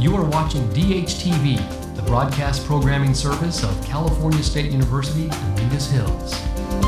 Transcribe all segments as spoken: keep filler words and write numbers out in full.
You are watching D H T V, the broadcast programming service of California State University, Dominguez Hills.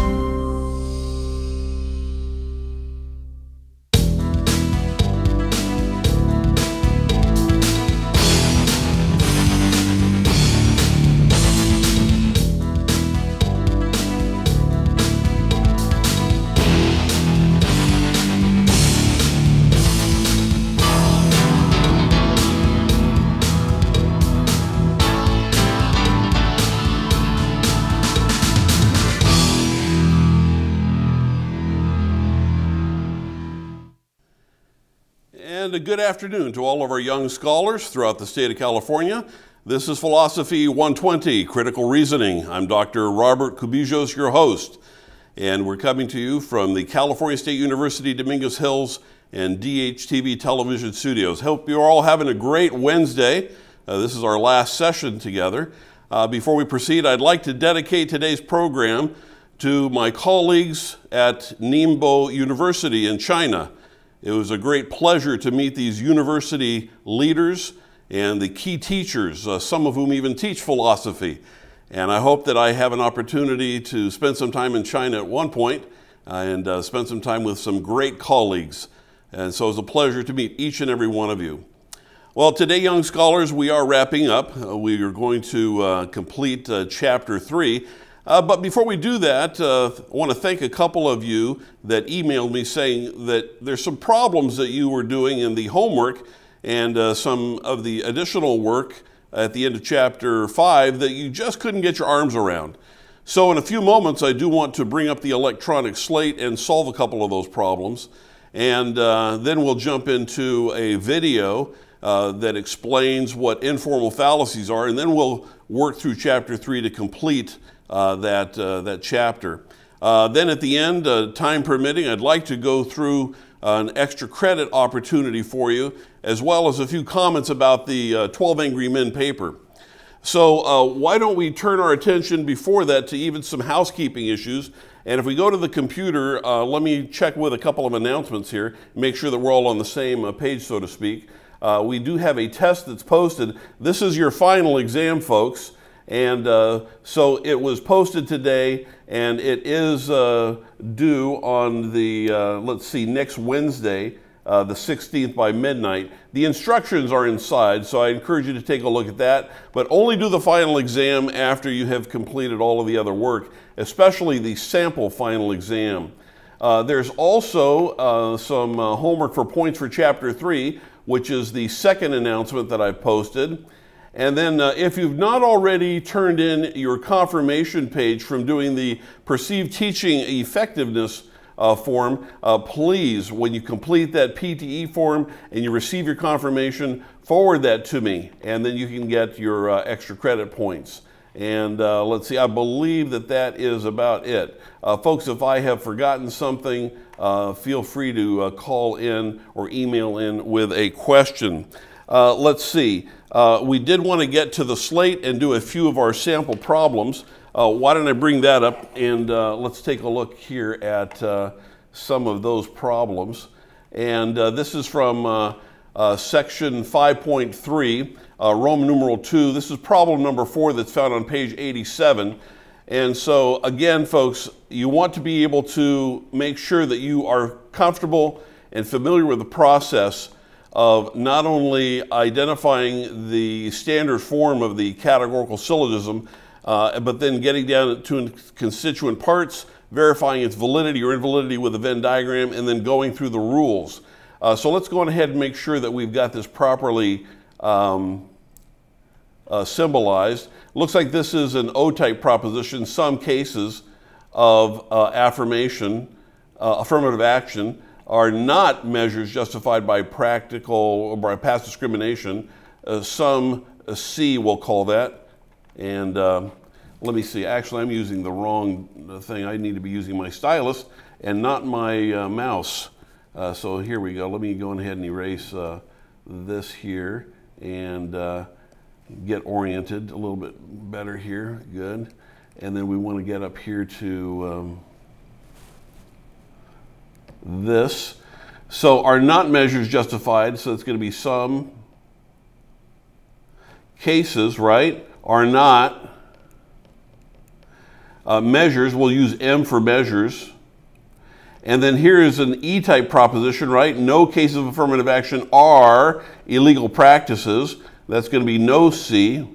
And a good afternoon to all of our young scholars throughout the state of California. This is Philosophy one twenty, Critical Reasoning. I'm Doctor Robert Cubijos, your host, and we're coming to you from the California State University Dominguez Hills and D H T V television studios. Hope you're all having a great Wednesday. Uh, this is our last session together. Uh, before we proceed, I'd like to dedicate today's program to my colleagues at Ningbo University in China. It was a great pleasure to meet these university leaders and the key teachers, uh, some of whom even teach philosophy. And I hope that I have an opportunity to spend some time in China at one point uh, and uh, spend some time with some great colleagues. And so it's a pleasure to meet each and every one of you. Well, today, young scholars, we are wrapping up. Uh, we are going to uh, complete uh, chapter three. Uh, but before we do that, uh, I want to thank a couple of you that emailed me saying that there's some problems that you were doing in the homework and uh, some of the additional work at the end of chapter five that you just couldn't get your arms around. So in a few moments, I do want to bring up the electronic slate and solve a couple of those problems. And uh, then we'll jump into a video uh, that explains what informal fallacies are, and then we'll work through chapter three to complete Uh, that, uh, that chapter. Uh, then at the end, uh, time permitting, I'd like to go through uh, an extra credit opportunity for you, as well as a few comments about the uh, twelve Angry Men paper. So uh, why don't we turn our attention before that to even some housekeeping issues. And if we go to the computer, uh, let me check with a couple of announcements here, make sure that we're all on the same uh, page, so to speak. Uh, we do have a test that's posted. This is your final exam, folks. And uh, so it was posted today, and it is uh, due on the, uh, let's see, next Wednesday, uh, the sixteenth by midnight. The instructions are inside, so I encourage you to take a look at that, but only do the final exam after you have completed all of the other work, especially the sample final exam. Uh, there's also uh, some uh, homework for points for chapter three, which is the second announcement that I've posted. And then uh, if you've not already turned in your confirmation page from doing the Perceived Teaching Effectiveness uh, form, uh, please, when you complete that P T E form and you receive your confirmation, forward that to me, and then you can get your uh, extra credit points. And uh, let's see, I believe that that is about it. Uh, folks, if I have forgotten something, uh, feel free to uh, call in or email in with a question. Uh, let's see. Uh, we did want to get to the slate and do a few of our sample problems. Uh, why don't I bring that up, and uh, let's take a look here at uh, some of those problems. And uh, this is from uh, uh, section five point three, uh, Roman numeral two. This is problem number four that's found on page eighty-seven. And so again, folks, you want to be able to make sure that you are comfortable and familiar with the process of not only identifying the standard form of the categorical syllogism, uh, but then getting down to constituent parts, verifying its validity or invalidity with a Venn diagram, and then going through the rules. Uh, so let's go on ahead and make sure that we've got this properly um, uh, symbolized. Looks like this is an O-type proposition, some cases of uh, affirmation, uh, affirmative action, are not measures justified by practical or by past discrimination. Uh, some uh, C, we'll call that. And uh, let me see, actually I'm using the wrong thing. I need to be using my stylus and not my uh, mouse. Uh, so here we go. Let me go ahead and erase uh, this here and uh, get oriented a little bit better here. Good. And then we want to get up here to um, this. So are not measures justified, so it's going to be some cases, right, are not uh, measures. We'll use M for measures. And then here is an E-type proposition, right? No cases of affirmative action are illegal practices. That's going to be no C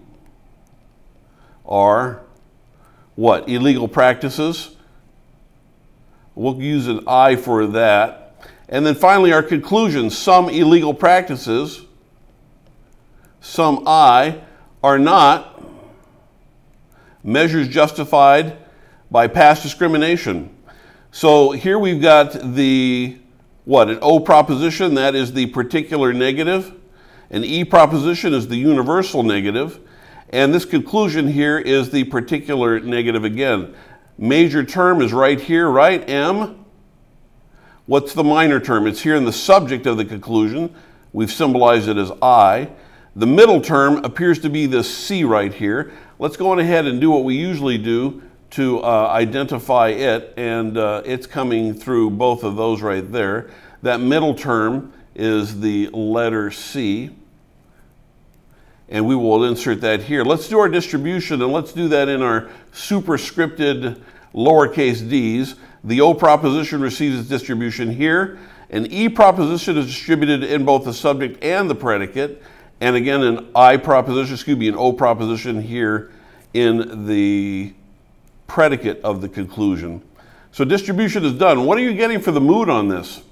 are what? Illegal practices. We'll use an I for that. And then finally our conclusion, some illegal practices, some I, are not measures justified by past discrimination. So here we've got the, what, an O proposition, that is the particular negative. An E proposition is the universal negative. And this conclusion here is the particular negative again. Major term is right here, right? M. What's the minor term? It's here in the subject of the conclusion. We've symbolized it as I. The middle term appears to be this C right here. Let's go on ahead and do what we usually do to uh, identify it, and uh, it's coming through both of those right there. That middle term is the letter C, and we will insert that here. Let's do our distribution, and let's do that in our superscripted lowercase d's. The O proposition receives its distribution here. An E proposition is distributed in both the subject and the predicate, and again an I proposition, excuse me, an O proposition here in the predicate of the conclusion. So distribution is done. What are you getting for the mood on this?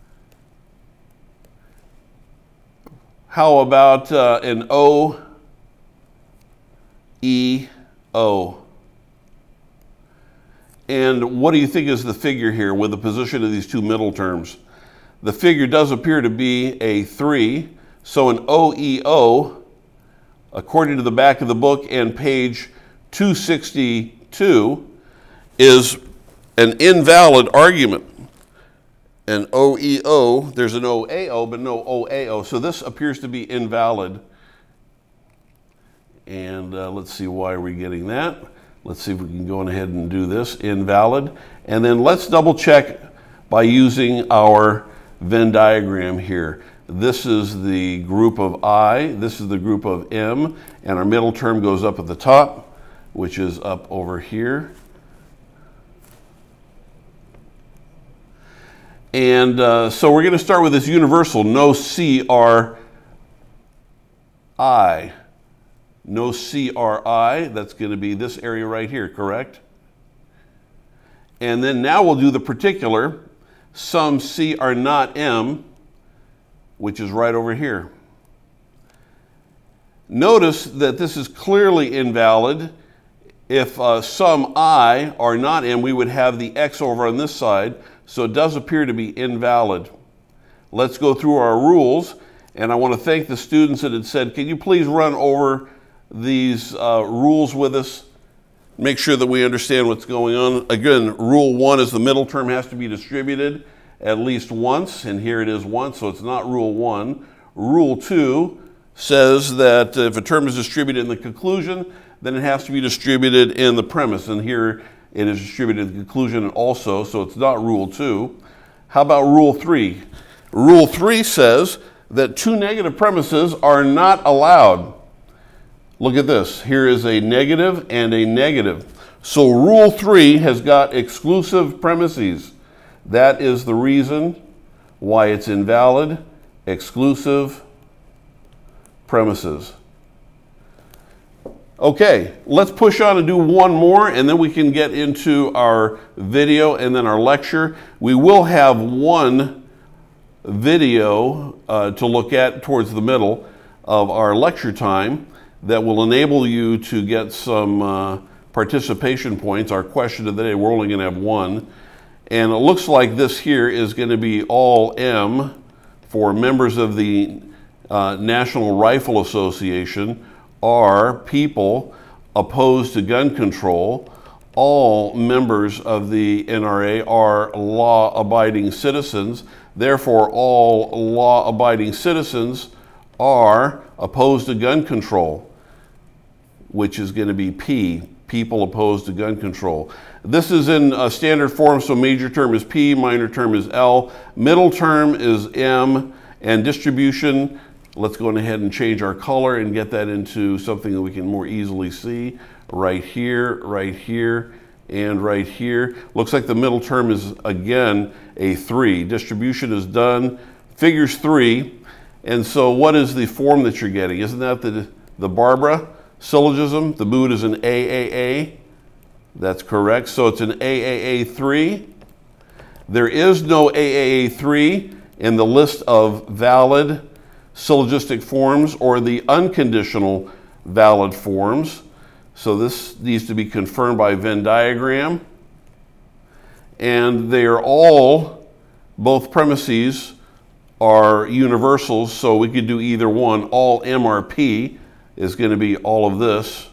How about uh, an O, E, O? And what do you think is the figure here with the position of these two middle terms? The figure does appear to be a three. So an O E O, according to the back of the book and page two sixty-two, is an invalid argument. An O E O, there's an O A O, but no O A O. So this appears to be invalid. And uh, let's see why we're getting that. Let's see if we can go on ahead and do this. Invalid. And then let's double check by using our Venn diagram here. This is the group of I, this is the group of M, and our middle term goes up at the top, which is up over here. And uh, so we're going to start with this universal, no C R I. No C R I, that's going to be this area right here, correct? And then now we'll do the particular, some C are not M, which is right over here. Notice that this is clearly invalid. If uh, some I are not M, we would have the X over on this side, so it does appear to be invalid. Let's go through our rules, and I want to thank the students that had said, can you please run over these uh, rules with us? Make sure that we understand what's going on. Again, rule one is the middle term has to be distributed at least once, and here it is once, so it's not rule one. Rule two says that if a term is distributed in the conclusion, then it has to be distributed in the premise, and here it is distributed in the conclusion also, so it's not rule two. How about rule three? Rule three says that two negative premises are not allowed. Look at this. Here is a negative and a negative. So rule three has got exclusive premises. That is the reason why it's invalid. Exclusive premises. Okay, let's push on and do one more, and then we can get into our video and then our lecture. We will have one video uh, to look at towards the middle of our lecture time that will enable you to get some uh, participation points. Our question of the day, we're only going to have one. And it looks like this here is going to be all M for members of the uh, National Rifle Association are people opposed to gun control. All members of the N R A are law-abiding citizens. Therefore, all law-abiding citizens are opposed to gun control, which is going to be P, people opposed to gun control. This is in a standard form, so major term is P, minor term is L, middle term is M, and distribution Let's go ahead and change our color and get that into something that we can more easily see. Right here, right here, and right here. Looks like the middle term is, again, a three. Distribution is done. Figures three. And so what is the form that you're getting? Isn't that the, the Barbara syllogism? The mood is an A A A. That's correct. So it's an A A A three. There is no A A A three in the list of valid syllogistic forms or the unconditional valid forms. So this needs to be confirmed by Venn diagram. And they are all, both premises are universals, so we could do either one. All M R P is going to be all of this.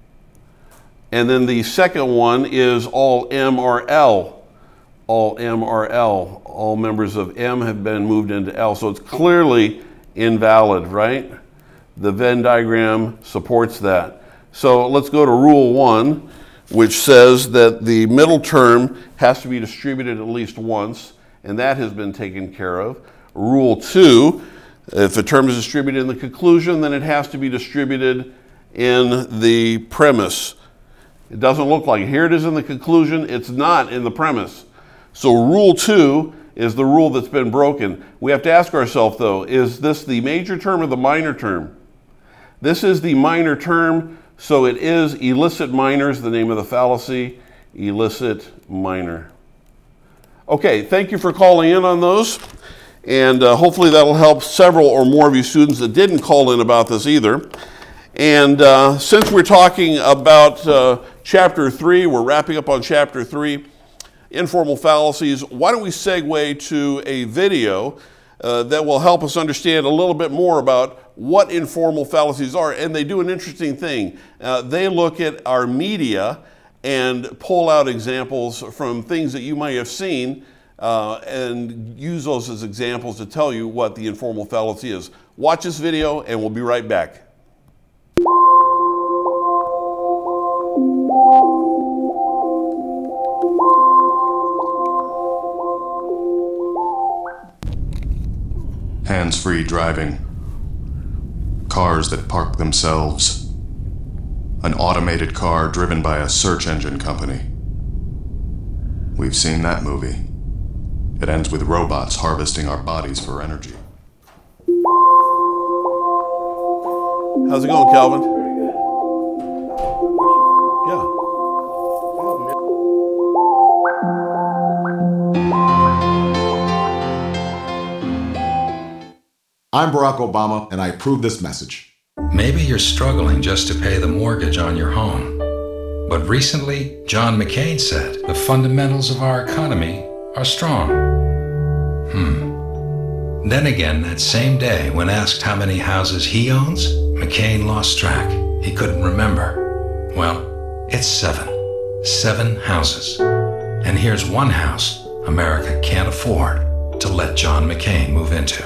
And then the second one is all M R L. All M R L. All members of M have been moved into L. So it's clearly invalid, right? The Venn diagram supports that. So let's go to rule one, which says that the middle term has to be distributed at least once, and that has been taken care of. Rule two, if a term is distributed in the conclusion, then it has to be distributed in the premise. It doesn't look like it. Here it is in the conclusion. It's not in the premise. So rule two is the rule that's been broken. We have to ask ourselves, though, is this the major term or the minor term? This is the minor term, so it is illicit minors, the name of the fallacy, illicit minor. Okay, thank you for calling in on those. And uh, hopefully that'll help several or more of you students that didn't call in about this either. And uh, since we're talking about uh, chapter three, we're wrapping up on chapter three, informal fallacies, why don't we segue to a video uh, that will help us understand a little bit more about what informal fallacies are. And they do an interesting thing. Uh, they look at our media and pull out examples from things that you might have seen Uh, and use those as examples to tell you what the informal fallacy is. Watch this video and we'll be right back. Hands-free driving. Cars that park themselves. An automated car driven by a search engine company. We've seen that movie. It ends with robots harvesting our bodies for energy. How's it going, Calvin? Yeah. I'm Barack Obama, and I approve this message. Maybe you're struggling just to pay the mortgage on your home. But recently, John McCain said the fundamentals of our economy are strong. Hmm. Then again, that same day, when asked how many houses he owns, McCain lost track. He couldn't remember. Well, it's seven. Seven houses. And here's one house America can't afford to let John McCain move into.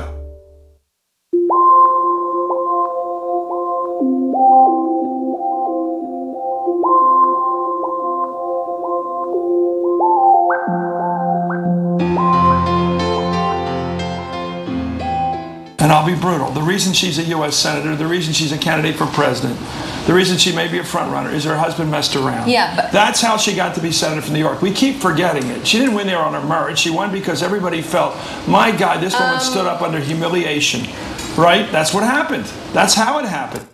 And I'll be brutal. The reason she's a U S senator, the reason she's a candidate for president, the reason she may be a front runner is her husband messed around. Yeah, but that's how she got to be senator from New York. We keep forgetting it. She didn't win there on her merit. She won because everybody felt, my God, this woman um, stood up under humiliation. Right? That's what happened. That's how it happened.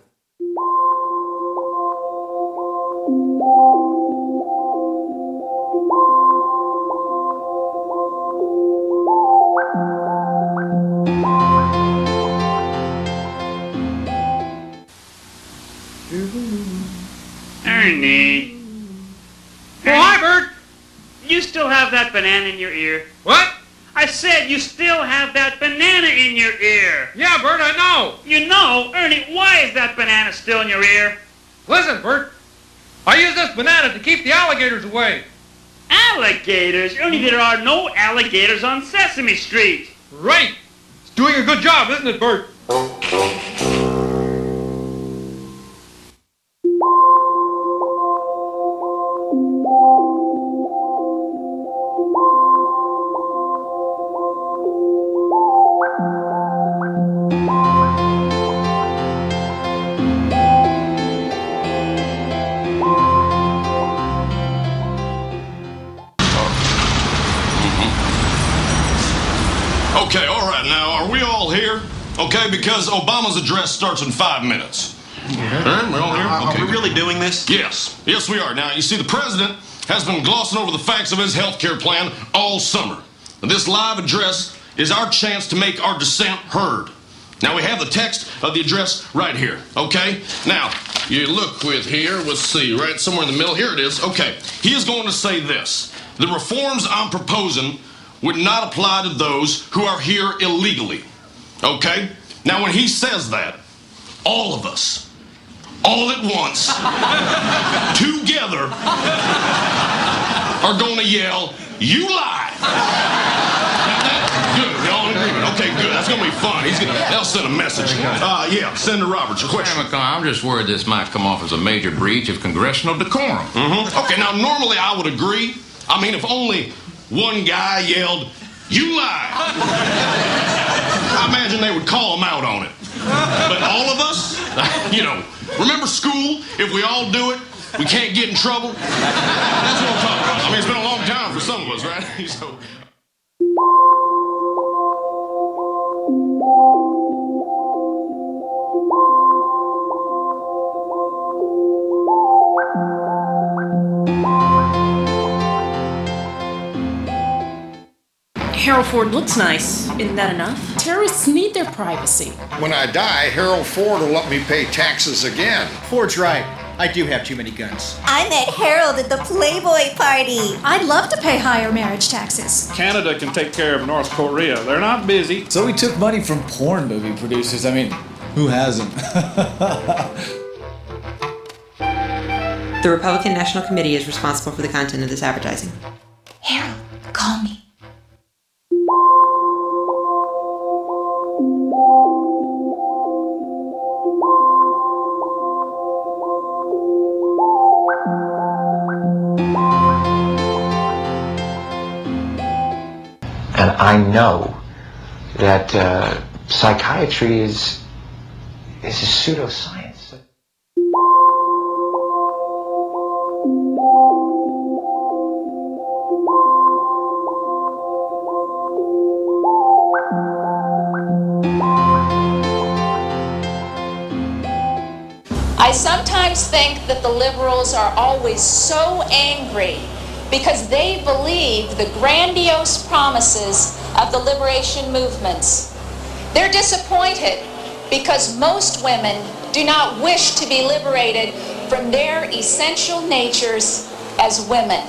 Ernie. Oh, hi, Bert. You still have that banana in your ear? What? I said you still have that banana in your ear. Yeah, Bert, I know. You know, Ernie, why is that banana still in your ear? Listen, Bert. I use this banana to keep the alligators away. Alligators? Ernie, there are no alligators on Sesame Street. Right. It's doing a good job, isn't it, Bert? all right. Now, are we all here? Okay, because Obama's address starts in five minutes. Yeah. All right, we're all here? Uh, okay. Are we really doing this? Yes. Yes, we are. Now, you see, the president has been glossing over the facts of his health care plan all summer. And this live address is our chance to make our dissent heard. Now, we have the text of the address right here, okay? Now, you look with here, let's see, right somewhere in the middle. Here it is. Okay. He is going to say this. The reforms I'm proposing would not apply to those who are here illegally, okay? Now, when he says that, all of us, all at once, together, are going to yell, "You lie!" Good, we're all in agreement. Okay, good. That's going to be fun. He's gonna, they'll send a message. Uh, yeah, Senator Roberts, your question. Mister McConnell, I'm just worried this might come off as a major breach of congressional decorum. Mm-hmm. Okay, now, normally I would agree. I mean, if only one guy yelled, "You lie!" I imagine they would call him out on it. But all of us, you know, remember school? If we all do it, we can't get in trouble. That's what I'm talking about. I mean, it's been a long time for some of us, right? So. Harold Ford looks nice. Isn't that enough? Terrorists need their privacy. When I die, Harold Ford will let me pay taxes again. Ford's right. I do have too many guns. I met Harold at the Playboy party. I'd love to pay higher marriage taxes. Canada can take care of North Korea. They're not busy. So we took money from porn movie producers. I mean, who hasn't? The Republican National Committee is responsible for the content of this advertising. Harold, call me. And I know that uh, psychiatry is is a pseudoscience. I sometimes think that the liberals are always so angry because they believe the grandiose promises of the liberation movements. They're disappointed because most women do not wish to be liberated from their essential natures as women.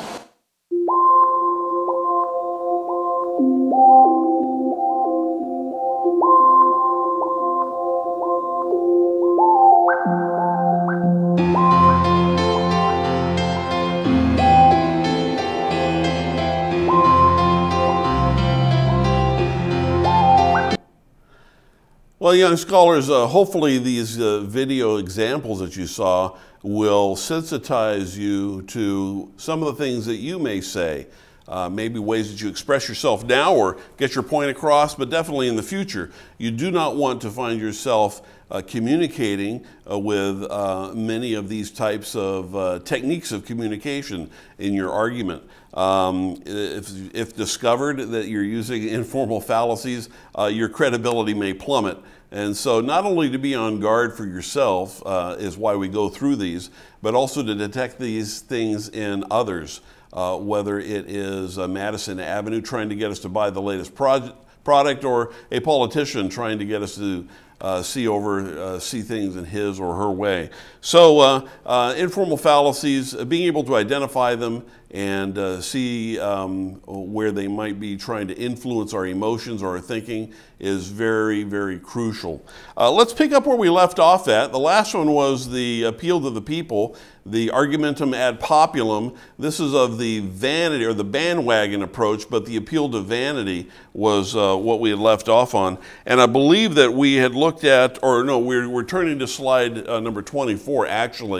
Well, young scholars, uh, hopefully these uh, video examples that you saw will sensitize you to some of the things that you may say, uh, maybe ways that you express yourself now or get your point across, but definitely in the future. You do not want to find yourself uh, communicating uh, with uh, many of these types of uh, techniques of communication in your argument. Um, if, if discovered that you're using informal fallacies, uh, your credibility may plummet. And so not only to be on guard for yourself uh, is why we go through these, but also to detect these things in others, uh, whether it is uh, Madison Avenue trying to get us to buy the latest project, product or a politician trying to get us to Uh, see over, uh, see things in his or her way. So uh, uh, informal fallacies, uh, being able to identify them and uh, see um, where they might be trying to influence our emotions or our thinking is very, very crucial. Uh, let's pick up where we left off at. The last one was the appeal to the people, the argumentum ad populum. This is of the vanity or the bandwagon approach, but the appeal to vanity was uh, what we had left off on. And I believe that we had looked at, or no, we're, we're turning to slide uh, number twenty-four actually,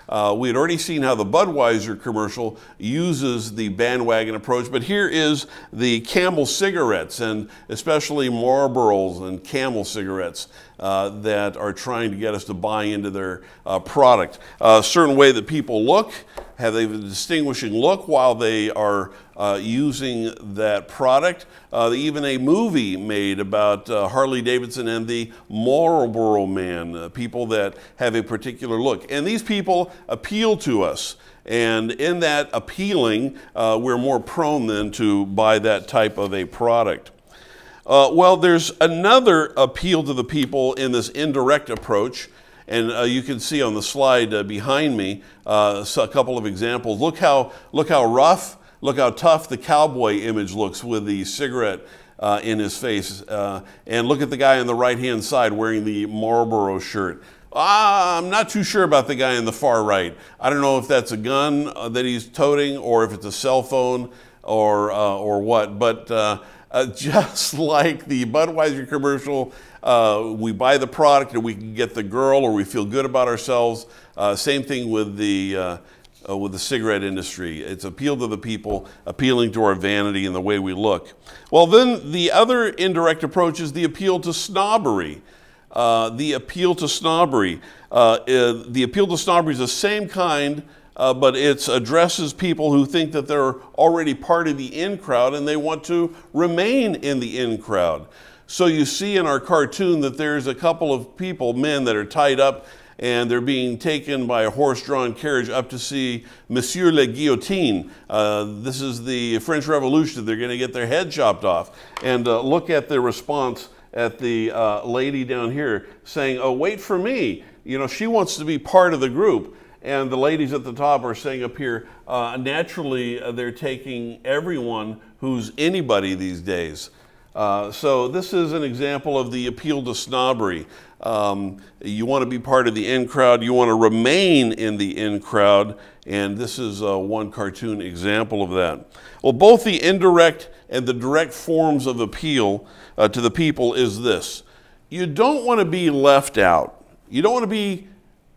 Uh, we had already seen how the Budweiser commercial uses the bandwagon approach, but here is the Camel cigarettes, and especially Marlboros and Camel cigarettes uh, that are trying to get us to buy into their uh, product. A certain way that people look, have a distinguishing look while they are uh, using that product. Uh, even a movie made about uh, Harley Davidson and the Marlboro Man, uh, people that have a particular look. And these people appeal to us. And in that appealing, uh, we're more prone then to buy that type of a product. Uh, well, there's another appeal to the people in this indirect approach. And uh, you can see on the slide uh, behind me uh, a couple of examples. Look how, look how rough, look how tough the cowboy image looks with the cigarette uh, in his face. Uh, and look at the guy on the right-hand side wearing the Marlboro shirt. Ah, I'm not too sure about the guy on the far right. I don't know if that's a gun uh, that he's toting or if it's a cell phone or, uh, or what. But uh, uh, just like the Budweiser commercial, Uh, we buy the product and we can get the girl, or we feel good about ourselves. Uh, same thing with the, uh, uh, with the cigarette industry. It's appeal to the people, appealing to our vanity and the way we look. Well, then the other indirect approach is the appeal to snobbery. Uh, the appeal to snobbery. Uh, uh, the appeal to snobbery is the same kind, uh, but it addresses people who think that they're already part of the in crowd and they want to remain in the in crowd. So you see in our cartoon that there's a couple of people, men, that are tied up and they're being taken by a horse-drawn carriage up to see Monsieur le Guillotine. Uh, this is the French Revolution. They're going to get their head chopped off. And uh, look at the response at the uh, lady down here saying, oh, wait for me. You know, she wants to be part of the group. And the ladies at the top are saying up here, uh, naturally, uh, they're taking everyone who's anybody these days. Uh, so this is an example of the appeal to snobbery. Um, you want to be part of the in crowd, you want to remain in the in crowd, and this is uh, one cartoon example of that. Well, both the indirect and the direct forms of appeal uh, to the people is this. You don't want to be left out. You don't want to be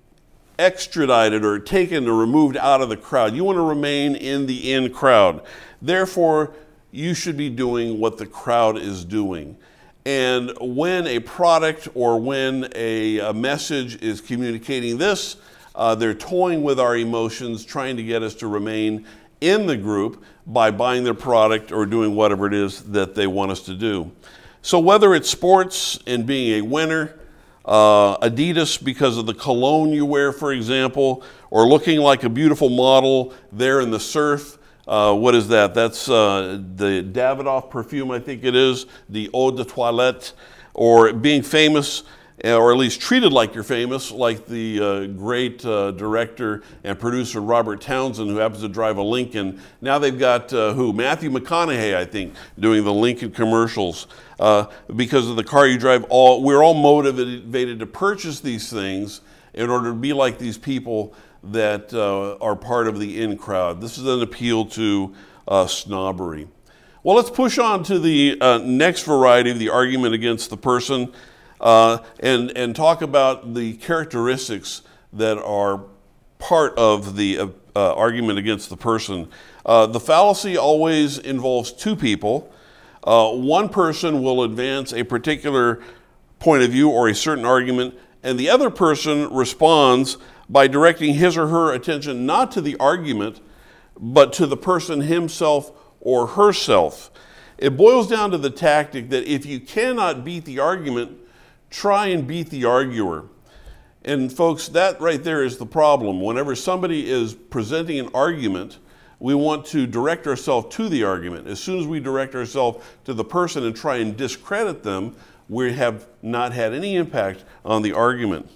extradited or taken or removed out of the crowd. You want to remain in the in crowd. Therefore, you should be doing what the crowd is doing. And when a product or when a, a message is communicating this, uh, they're toying with our emotions, trying to get us to remain in the group by buying their product or doing whatever it is that they want us to do. So whether it's sports and being a winner, uh, Adidas because of the cologne you wear, for example, or looking like a beautiful model there in the surf, Uh, what is that? That's uh, the Davidoff perfume, I think it is, the Eau de Toilette, or being famous, or at least treated like you're famous, like the uh, great uh, director and producer Robert Townsend, who happens to drive a Lincoln. Now they've got, uh, who? Matthew McConaughey, I think, doing the Lincoln commercials. Uh, because of the car you drive, all we're all motivated to purchase these things in order to be like these people that uh, are part of the in crowd. This is an appeal to uh, snobbery. Well, let's push on to the uh, next variety of the argument against the person uh, and, and talk about the characteristics that are part of the uh, uh, argument against the person. Uh, the fallacy always involves two people. Uh, one person will advance a particular point of view or a certain argument, and the other person responds by directing his or her attention not to the argument, but to the person himself or herself. It boils down to the tactic that if you cannot beat the argument, try and beat the arguer. And folks, that right there is the problem. Whenever somebody is presenting an argument, we want to direct ourselves to the argument. As soon as we direct ourselves to the person and try and discredit them, we have not had any impact on the argument.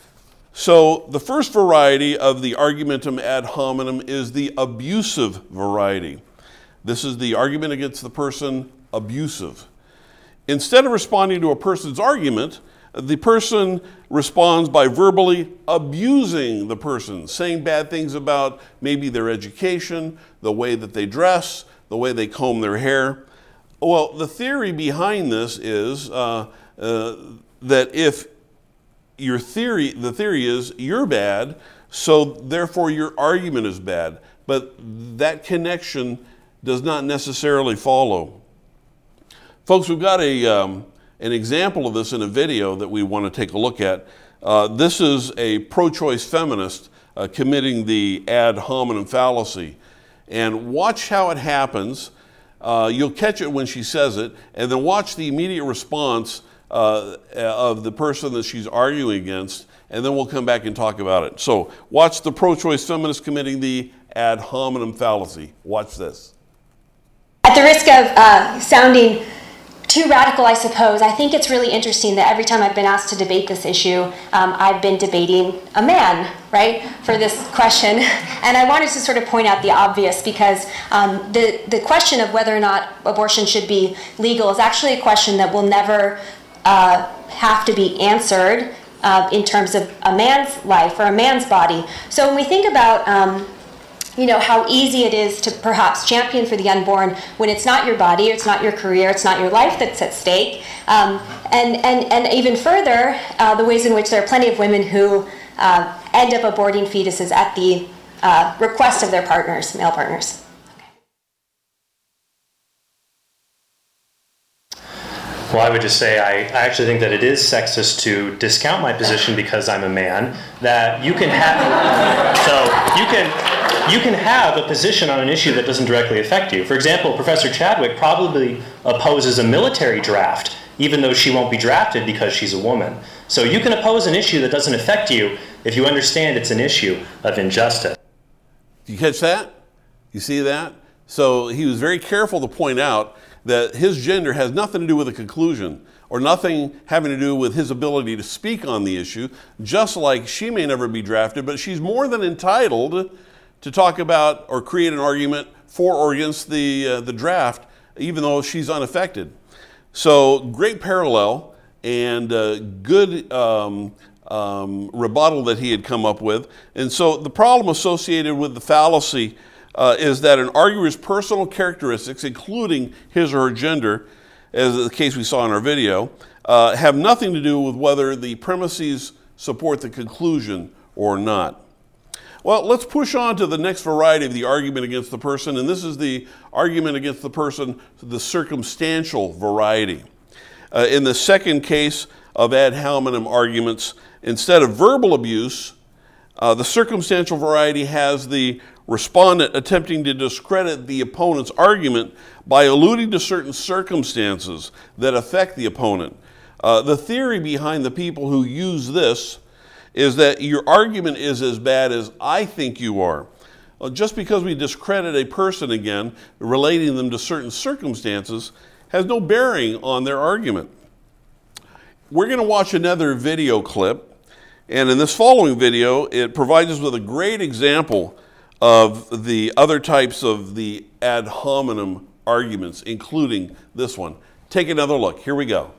So the first variety of the argumentum ad hominem is the abusive variety. This is the argument against the person abusive. Instead of responding to a person's argument, the person responds by verbally abusing the person, saying bad things about maybe their education, the way that they dress, the way they comb their hair. Well, the theory behind this is uh, uh, that if your theory, the theory is you're bad, So therefore your argument is bad. But that connection does not necessarily follow. Folks, we've got a, um, an example of this in a video that we want to take a look at. Uh, this is a pro-choice feminist uh, committing the ad hominem fallacy. And watch how it happens. Uh, you'll catch it when she says it, and then watch the immediate response uh, of the person that she's arguing against, and then we'll come back and talk about it. So watch the pro-choice feminist committing the ad hominem fallacy. Watch this. At the risk of uh, sounding too radical, I suppose, I think it's really interesting that every time I've been asked to debate this issue, um, I've been debating a man, right, for this question. And I wanted to sort of point out the obvious, because um, the, the question of whether or not abortion should be legal is actually a question that will never uh, have to be answered uh, in terms of a man's life or a man's body. So when we think about um, you know, how easy it is to perhaps champion for the unborn when it's not your body, it's not your career, it's not your life that's at stake. Um, and, and, and even further, uh, the ways in which there are plenty of women who uh, end up aborting fetuses at the uh, request of their partners, male partners. Well, I would just say I, I actually think that it is sexist to discount my position because I'm a man. That you can have, so you can you can have a position on an issue that doesn't directly affect you. For example, Professor Chadwick probably opposes a military draft, even though she won't be drafted because she's a woman. So you can oppose an issue that doesn't affect you if you understand it's an issue of injustice. You catch that? You see that? So he was very careful to point out that his gender has nothing to do with the conclusion, or nothing having to do with his ability to speak on the issue, just like she may never be drafted, but she's more than entitled to talk about or create an argument for or against the, uh, the draft, even though she's unaffected. So great parallel and uh, good um, um, rebuttal that he had come up with. And so the problem associated with the fallacy Uh, is that an arguer's personal characteristics, including his or her gender, as the case we saw in our video, uh, have nothing to do with whether the premises support the conclusion or not. Well, let's push on to the next variety of the argument against the person, and this is the argument against the person, the circumstantial variety. Uh, in the second case of ad hominem arguments, instead of verbal abuse, uh, the circumstantial variety has the respondent attempting to discredit the opponent's argument by alluding to certain circumstances that affect the opponent. Uh, the theory behind the people who use this is that your argument is as bad as I think you are. Well, just because we discredit a person again, relating them to certain circumstances, has no bearing on their argument. We're going to watch another video clip, and in this following video, it provides us with a great example of the other types of the ad hominem arguments, including this one. Take another look. Here we go.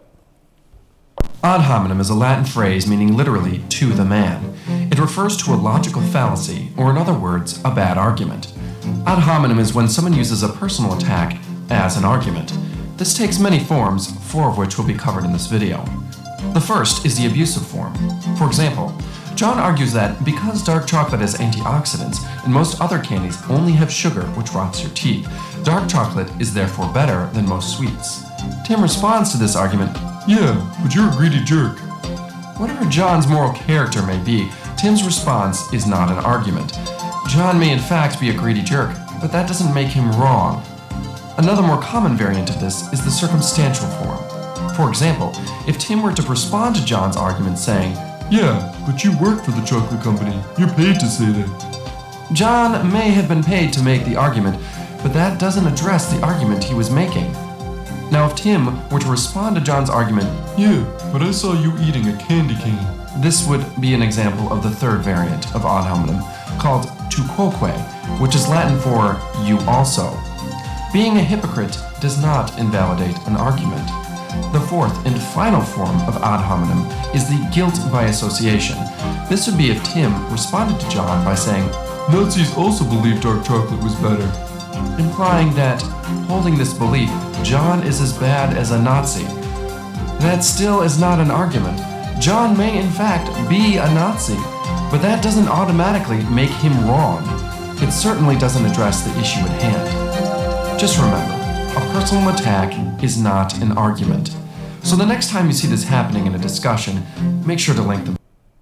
Ad hominem is a Latin phrase meaning literally to the man. It refers to a logical fallacy, or in other words, a bad argument. Ad hominem is when someone uses a personal attack as an argument. This takes many forms, four of which will be covered in this video. The first is the abusive form. For example, John argues that because dark chocolate has antioxidants and most other candies only have sugar, which rots your teeth, dark chocolate is therefore better than most sweets. Tim responds to this argument, "Yeah, but you're a greedy jerk." Whatever John's moral character may be, Tim's response is not an argument. John may in fact be a greedy jerk, but that doesn't make him wrong. Another more common variant of this is the circumstantial form. For example, if Tim were to respond to John's argument saying, "Yeah, but you work for the chocolate company. You're paid to say that." John may have been paid to make the argument, but that doesn't address the argument he was making. Now if Tim were to respond to John's argument, "Yeah, but I saw you eating a candy cane," this would be an example of the third variant of ad hominem, called tu quoque, which is Latin for "you also." Being a hypocrite does not invalidate an argument. The fourth and final form of ad hominem is the guilt by association. This would be if Tim responded to John by saying, "Nazis also believed dark chocolate was better," implying that, holding this belief, John is as bad as a Nazi. That still is not an argument. John may in fact be a Nazi, But that doesn't automatically make him wrong. It certainly doesn't address the issue at hand. Just remember, a personal attack is not an argument. So the next time you see this happening in a discussion, make sure to link them.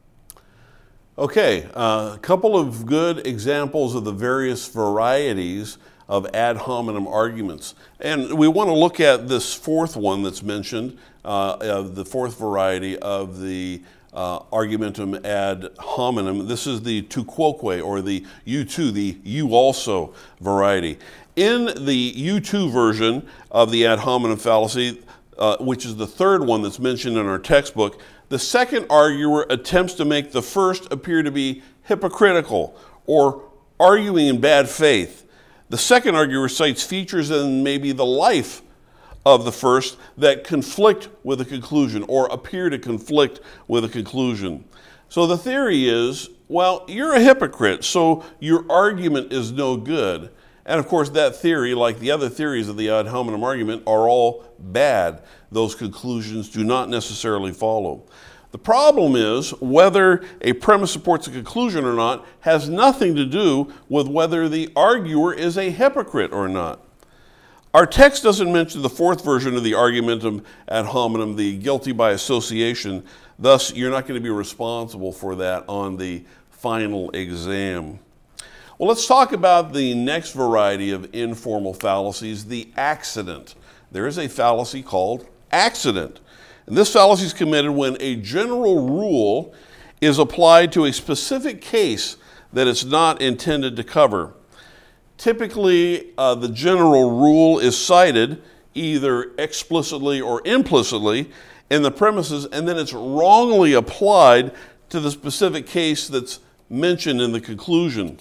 Okay, a uh, couple of good examples of the various varieties of ad hominem arguments. And we want to look at this fourth one that's mentioned, uh, of the fourth variety of the uh, argumentum ad hominem. This is the tu quoque, or the you too, the you also variety. In the you too version of the ad hominem fallacy, uh, which is the third one that's mentioned in our textbook, the second arguer attempts to make the first appear to be hypocritical or arguing in bad faith. The second arguer cites features in maybe the life of the first that conflict with the conclusion or appear to conflict with the conclusion. So the theory is, well, you're a hypocrite, so your argument is no good. And of course, that theory, like the other theories of the ad hominem argument, are all bad. Those conclusions do not necessarily follow. The problem is whether a premise supports a conclusion or not has nothing to do with whether the arguer is a hypocrite or not. Our text doesn't mention the fourth version of the argumentum ad hominem, the guilty by association. Thus, you're not going to be responsible for that on the final exam. Well, let's talk about the next variety of informal fallacies, the accident. There is a fallacy called accident. And this fallacy is committed when a general rule is applied to a specific case that it's not intended to cover. Typically, uh, the general rule is cited either explicitly or implicitly in the premises, and then it's wrongly applied to the specific case that's mentioned in the conclusion.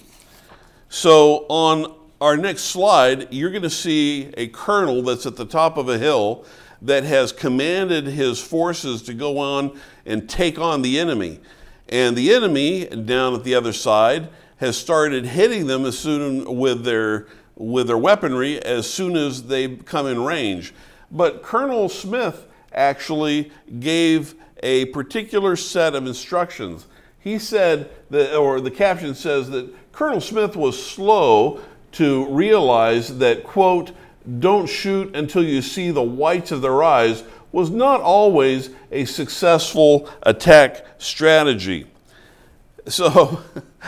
So on our next slide, you're going to see a colonel that's at the top of a hill that has commanded his forces to go on and take on the enemy. And the enemy down at the other side has started hitting them as soon with their, with their weaponry as soon as they come in range. But Colonel Smith actually gave a particular set of instructions. He said, that, or the caption says that Colonel Smith was slow to realize that, quote, "Don't shoot until you see the whites of their eyes," was not always a successful attack strategy. So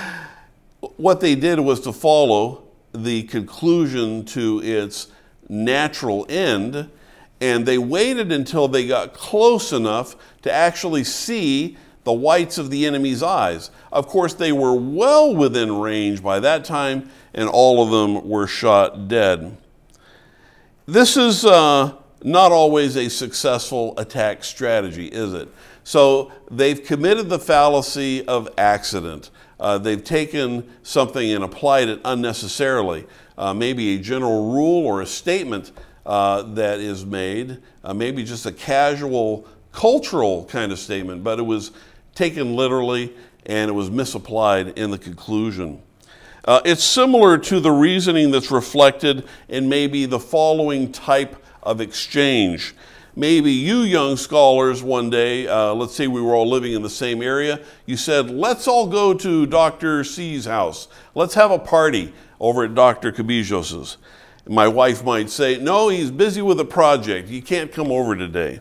what they did was to follow the conclusion to its natural end, and they waited until they got close enough to actually see the whites of the enemy's eyes. Of course, they were well within range by that time, and all of them were shot dead. This is uh, not always a successful attack strategy, is it? So they've committed the fallacy of accident. Uh, they've taken something and applied it unnecessarily. Uh, maybe a general rule or a statement uh, that is made, uh, maybe just a casual cultural kind of statement, but it was taken literally and it was misapplied in the conclusion. Uh, it's similar to the reasoning that's reflected in maybe the following type of exchange. Maybe you young scholars one day, uh, let's say we were all living in the same area, you said, let's all go to Doctor C's house. Let's have a party over at Doctor Kubijos's. My wife might say, no, he's busy with a project. He can't come over today.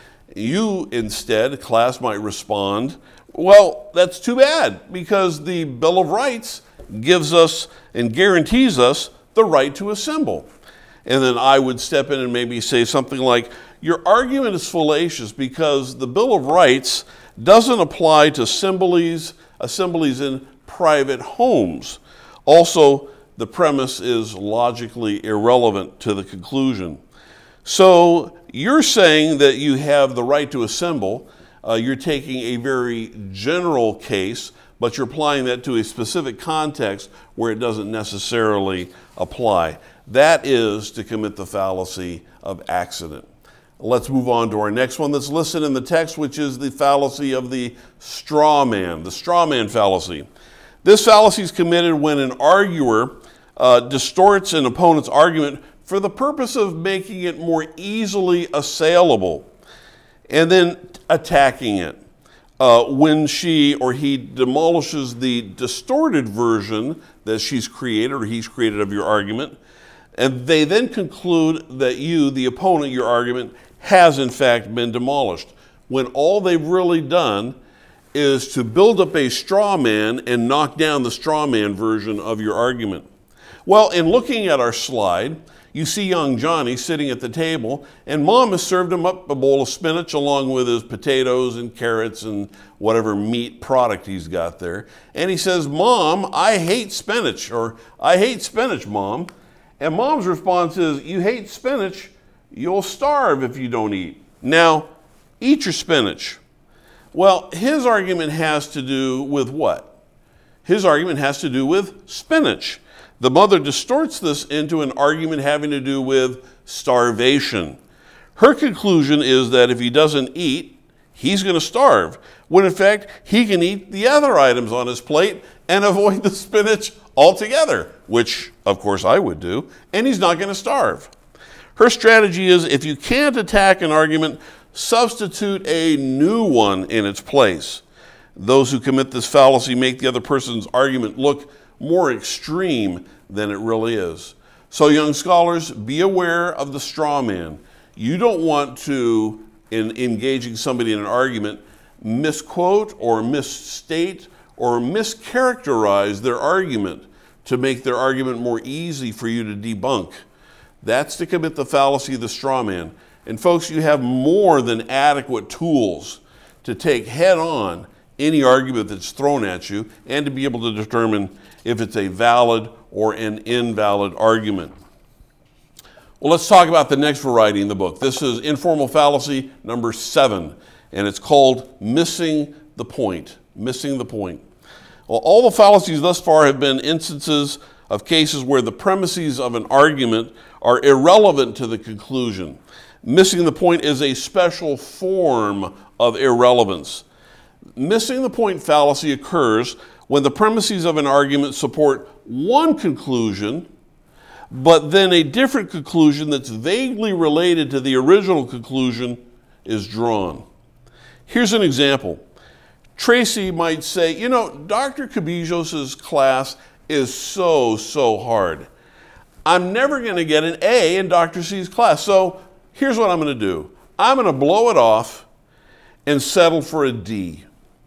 You instead, class might respond, well, that's too bad because the Bill of Rights gives us and guarantees us the right to assemble. And then I would step in and maybe say something like, your argument is fallacious because the Bill of Rights doesn't apply to assemblies, assemblies in private homes. Also, the premise is logically irrelevant to the conclusion. So you're saying that you have the right to assemble. Uh, you're taking a very general case, but you're applying that to a specific context where it doesn't necessarily apply. That is to commit the fallacy of accident. Let's move on to our next one that's listed in the text, which is the fallacy of the straw man, the straw man fallacy. This fallacy is committed when an arguer uh, distorts an opponent's argument for the purpose of making it more easily assailable and then attacking it. Uh, when she or he demolishes the distorted version that she's created or he's created of your argument, and they then conclude that you, the opponent, your argument, has in fact been demolished, when all they've really done is to build up a straw man and knock down the straw man version of your argument. Well, in looking at our slide, you see young Johnny sitting at the table, and Mom has served him up a bowl of spinach along with his potatoes and carrots and whatever meat product he's got there. And he says, "Mom, I hate spinach," or "I hate spinach, Mom." And Mom's response is, "You hate spinach, you'll starve if you don't eat. Now, eat your spinach." Well, his argument has to do with what? His argument has to do with spinach. The mother distorts this into an argument having to do with starvation. Her conclusion is that if he doesn't eat, he's going to starve, when in fact he can eat the other items on his plate and avoid the spinach altogether, which of course I would do, and he's not going to starve. Her strategy is, if you can't attack an argument, substitute a new one in its place. Those who commit this fallacy make the other person's argument look more extreme than it really is. So young scholars, be aware of the straw man. You don't want to, in engaging somebody in an argument, misquote or misstate or mischaracterize their argument to make their argument more easy for you to debunk. That's to commit the fallacy of the straw man. And folks, you have more than adequate tools to take head on any argument that's thrown at you and to be able to determine if it's a valid or an invalid argument. Well, let's talk about the next variety in the book. This is informal fallacy number seven, and it's called missing the point. Missing the point. Well, all the fallacies thus far have been instances of cases where the premises of an argument are irrelevant to the conclusion. Missing the point is a special form of irrelevance. Missing the point fallacy occurs when the premises of an argument support one conclusion, but then a different conclusion that's vaguely related to the original conclusion is drawn. Here's an example. Tracy might say, you know, Doctor Kubijos' class is so, so hard. I'm never going to get an A in Doctor C's class, so here's what I'm going to do. I'm going to blow it off and settle for a D.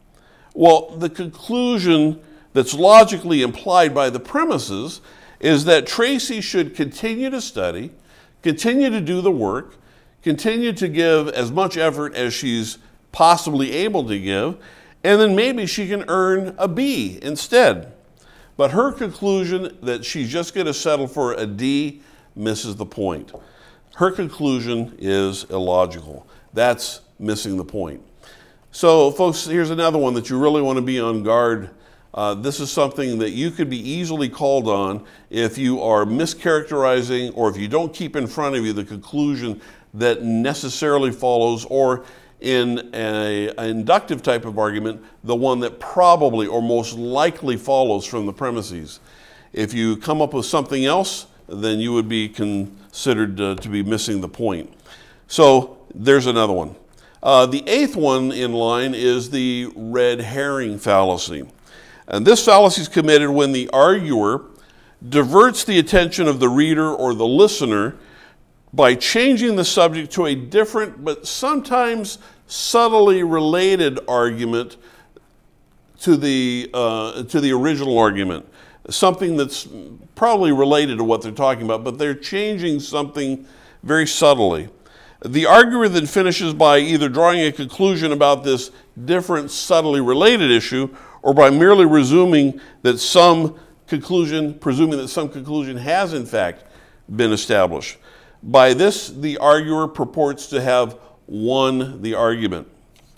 Well, the conclusion that's logically implied by the premises is that Tracy should continue to study, continue to do the work, continue to give as much effort as she's possibly able to give, and then maybe she can earn a B instead. But her conclusion that she's just going to settle for a D misses the point. Her conclusion is illogical. That's missing the point. So, folks, here's another one that you really want to be on guard. Uh, this is something that you could be easily called on if you are mischaracterizing or if you don't keep in front of you the conclusion that necessarily follows, or in a, an inductive type of argument, the one that probably or most likely follows from the premises. If you come up with something else, then you would be considered uh, to be missing the point. So there's another one. Uh, the eighth one in line is the red herring fallacy. And this fallacy is committed when the arguer diverts the attention of the reader or the listener by changing the subject to a different but sometimes subtly related argument to the, uh, to the original argument. Something that's probably related to what they're talking about, but they're changing something very subtly. The arguer then finishes by either drawing a conclusion about this different, subtly related issue, or by merely resuming that some conclusion, presuming that some conclusion has in fact been established. By this, the arguer purports to have won the argument.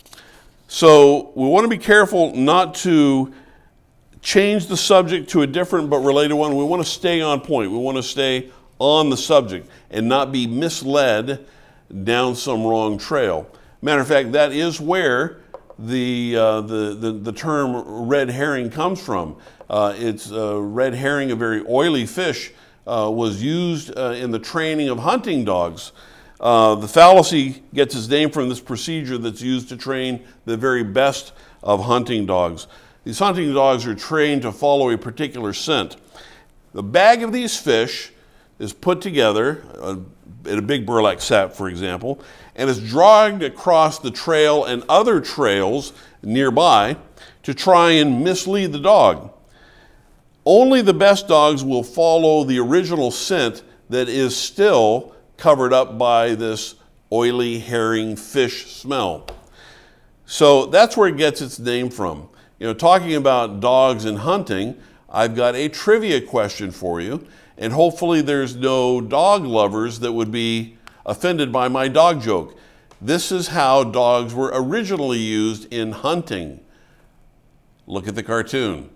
So we want to be careful not to change the subject to a different but related one. We want to stay on point. We want to stay on the subject and not be misled down some wrong trail. Matter of fact, that is where the, uh, the, the, the term red herring comes from. Uh, it's uh, red herring, a very oily fish, uh, was used uh, in the training of hunting dogs. Uh, the fallacy gets its name from this procedure that's used to train the very best of hunting dogs. These hunting dogs are trained to follow a particular scent. The bag of these fish is put together uh, in a big burlap sack, for example, and is dragged across the trail and other trails nearby to try and mislead the dog. Only the best dogs will follow the original scent that is still covered up by this oily herring fish smell. So that's where it gets its name from. You know, talking about dogs and hunting, I've got a trivia question for you, and hopefully there's no dog lovers that would be offended by my dog joke. This is how dogs were originally used in hunting. Look at the cartoon.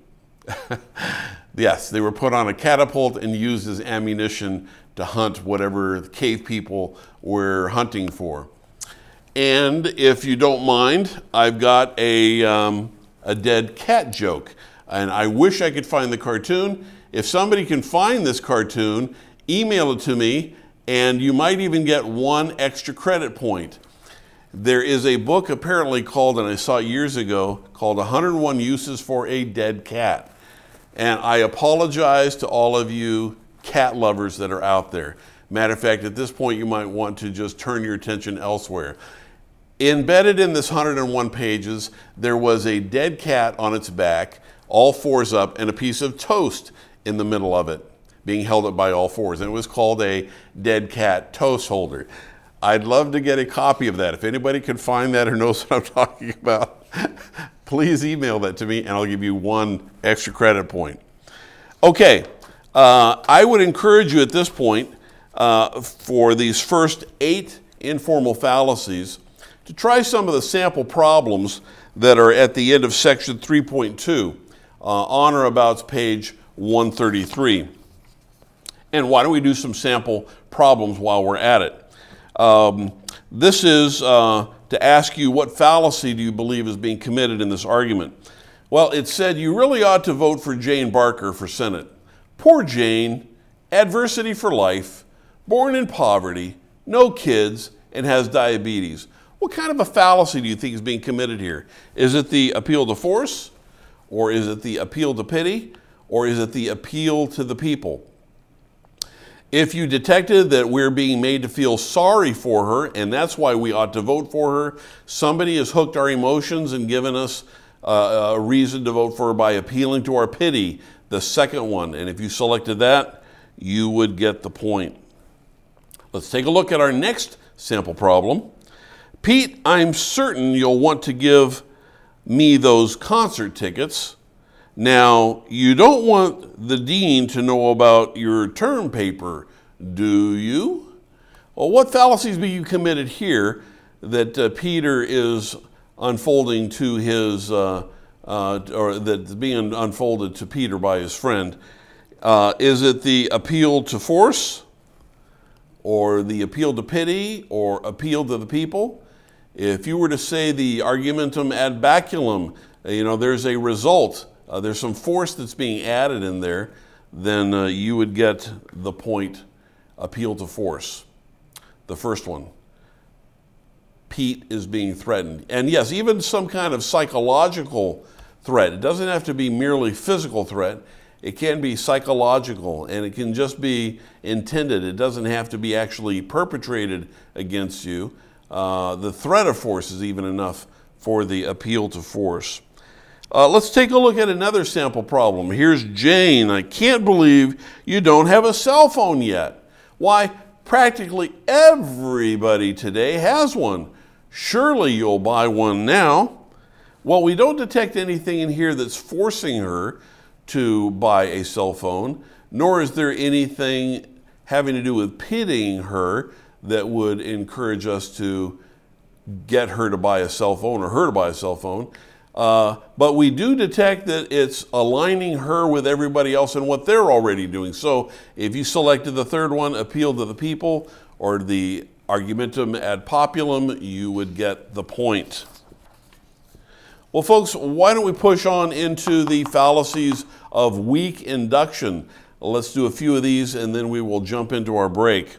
Yes, they were put on a catapult and used as ammunition to hunt whatever the cave people were hunting for. And if you don't mind, I've got a, um, a dead cat joke. And I wish I could find the cartoon. If somebody can find this cartoon, email it to me, and you might even get one extra credit point. There is a book apparently called, and I saw it years ago, called one hundred and one Uses for a Dead Cat. And I apologize to all of you cat lovers that are out there. Matter of fact, at this point, you might want to just turn your attention elsewhere. Embedded in this one hundred and one pages, there was a dead cat on its back, all fours up, and a piece of toast in the middle of it, being held up by all fours. And it was called a dead cat toast holder. I'd love to get a copy of that. If anybody can find that or knows what I'm talking about, please email that to me and I'll give you one extra credit point. Okay, uh, I would encourage you at this point uh, for these first eight informal fallacies to try some of the sample problems that are at the end of section three point two, uh, on or about page one thirty-three. And why don't we do some sample problems while we're at it? Um, this is uh, to ask you, what fallacy do you believe is being committed in this argument? Well, it said you really ought to vote for Jane Barker for Senate. Poor Jane, adversity for life, born in poverty, no kids, and has diabetes. What kind of a fallacy do you think is being committed here? Is it the appeal to force? Or is it the appeal to pity? Or is it the appeal to the people? If you detected that we're being made to feel sorry for her, and that's why we ought to vote for her, somebody has hooked our emotions and given us uh, a reason to vote for her by appealing to our pity, the second one. And if you selected that, you would get the point. Let's take a look at our next sample problem. Pete, I'm certain you'll want to give me those concert tickets. Now, you don't want the dean to know about your term paper, do you? Well, what fallacies be you committed here that uh, Peter is unfolding to his, uh, uh, or that's being unfolded to Peter by his friend? Uh, is it the appeal to force, or the appeal to pity, or appeal to the people? If you were to say the argumentum ad baculum, you know, there's a result. Uh, there's some force that's being added in there, then uh, you would get the point, appeal to force. The first one. Pete is being threatened. And yes, even some kind of psychological threat. It doesn't have to be merely physical threat. It can be psychological, and it can just be intended. It doesn't have to be actually perpetrated against you. Uh, the threat of force is even enough for the appeal to force. Uh, let's take a look at another sample problem. Here's Jane. I can't believe you don't have a cell phone yet. Why, practically everybody today has one. Surely you'll buy one now. Well, we don't detect anything in here that's forcing her to buy a cell phone, nor is there anything having to do with pitying her that would encourage us to get her to buy a cell phone or her to buy a cell phone. Uh, but we do detect that it's aligning her with everybody else and what they're already doing. So if you selected the third one, appeal to the people, or the argumentum ad populum, you would get the point. Well, folks, why don't we push on into the fallacies of weak induction? Let's do a few of these and then we will jump into our break.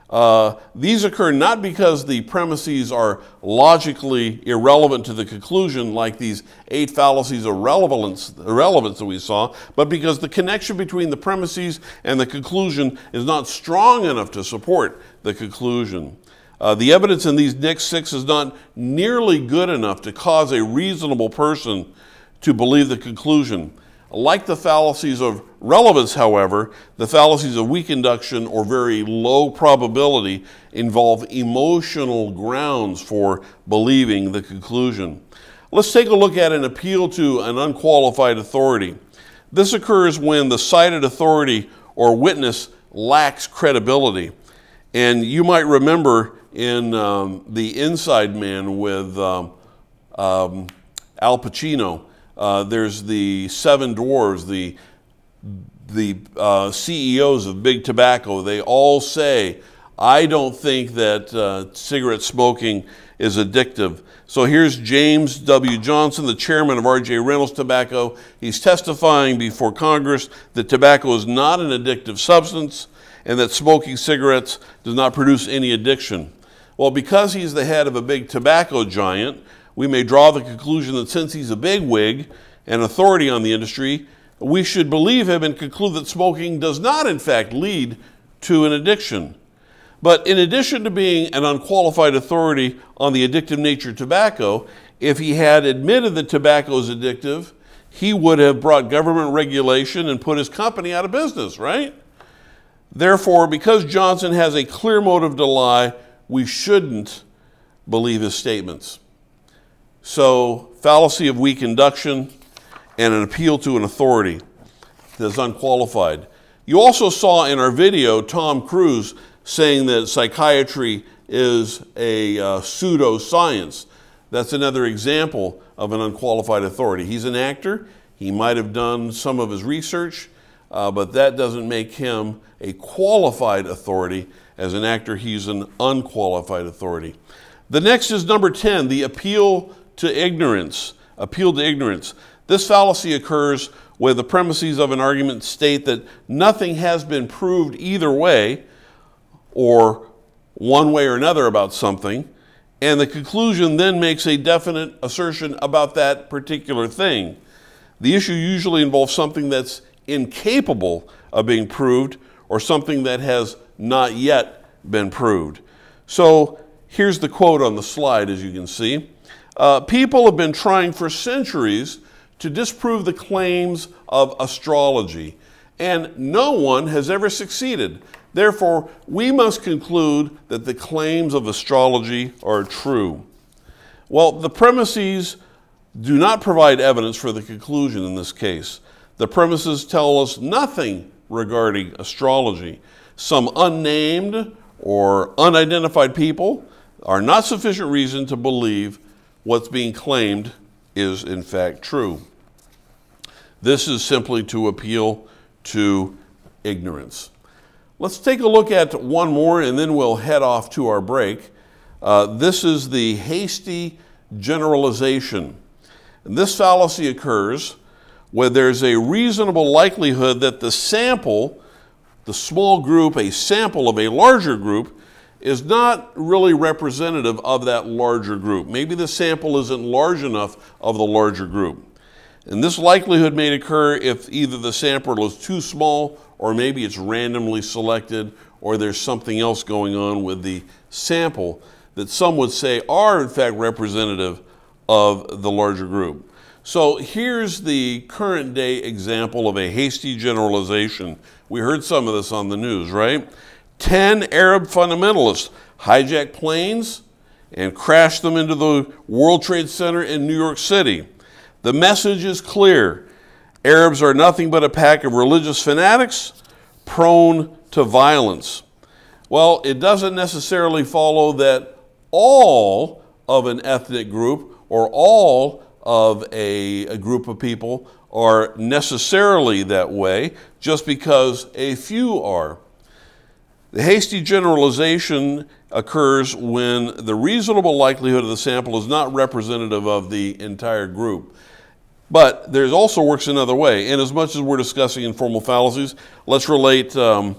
Uh, these occur not because the premises are logically irrelevant to the conclusion, like these eight fallacies of relevance, irrelevance that we saw, but because the connection between the premises and the conclusion is not strong enough to support the conclusion. Uh, the evidence in these next six is not nearly good enough to cause a reasonable person to believe the conclusion. Like the fallacies of relevance, however, the fallacies of weak induction or very low probability involve emotional grounds for believing the conclusion. Let's take a look at an appeal to an unqualified authority. This occurs when the cited authority or witness lacks credibility. And you might remember in um, The Inside Man with um, um, Al Pacino, Uh, there's the seven dwarves, the, the uh, C E Os of Big Tobacco. They all say, I don't think that uh, cigarette smoking is addictive. So here's James W. Johnson, the chairman of R J Reynolds Tobacco. He's testifying before Congress that tobacco is not an addictive substance and that smoking cigarettes does not produce any addiction. Well, because he's the head of a big tobacco giant, we may draw the conclusion that since he's a bigwig and authority on the industry, we should believe him and conclude that smoking does not, in fact, lead to an addiction. But in addition to being an unqualified authority on the addictive nature of tobacco, if he had admitted that tobacco is addictive, he would have brought government regulation and put his company out of business, right? Therefore, because Johnson has a clear motive to lie, we shouldn't believe his statements. So, fallacy of weak induction and an appeal to an authority that's unqualified. You also saw in our video Tom Cruise saying that psychiatry is a uh, pseudoscience. That's another example of an unqualified authority. He's an actor. He might have done some of his research, uh, but that doesn't make him a qualified authority. As an actor, he's an unqualified authority. The next is number ten, the appeal to ignorance. Appeal to ignorance. This fallacy occurs where the premises of an argument state that nothing has been proved either way, or one way or another about something, and the conclusion then makes a definite assertion about that particular thing. The issue usually involves something that's incapable of being proved or something that has not yet been proved. So here's the quote on the slide, as you can see. Uh, people have been trying for centuries to disprove the claims of astrology, and no one has ever succeeded. Therefore, we must conclude that the claims of astrology are true. Well, the premises do not provide evidence for the conclusion in this case. The premises tell us nothing regarding astrology. Some unnamed or unidentified people are not sufficient reason to believe what's being claimed is in fact true. This is simply to appeal to ignorance. Let's take a look at one more and then we'll head off to our break. Uh, this is the hasty generalization. And this fallacy occurs where there's a reasonable likelihood that the sample, the small group, a sample of a larger group, is not really representative of that larger group. Maybe the sample isn't large enough of the larger group. And this likelihood may occur if either the sample is too small or maybe it's randomly selected or there's something else going on with the sample that some would say are in fact representative of the larger group. So here's the current day example of a hasty generalization. We heard some of this on the news, right? Ten Arab fundamentalists hijacked planes and crashed them into the World Trade Center in New York City. The message is clear. Arabs are nothing but a pack of religious fanatics prone to violence. Well, it doesn't necessarily follow that all of an ethnic group or all of a, a group of people are necessarily that way, just because a few are. The hasty generalization occurs when the reasonable likelihood of the sample is not representative of the entire group. But there also works another way. And as much as we're discussing informal fallacies, let's relate um,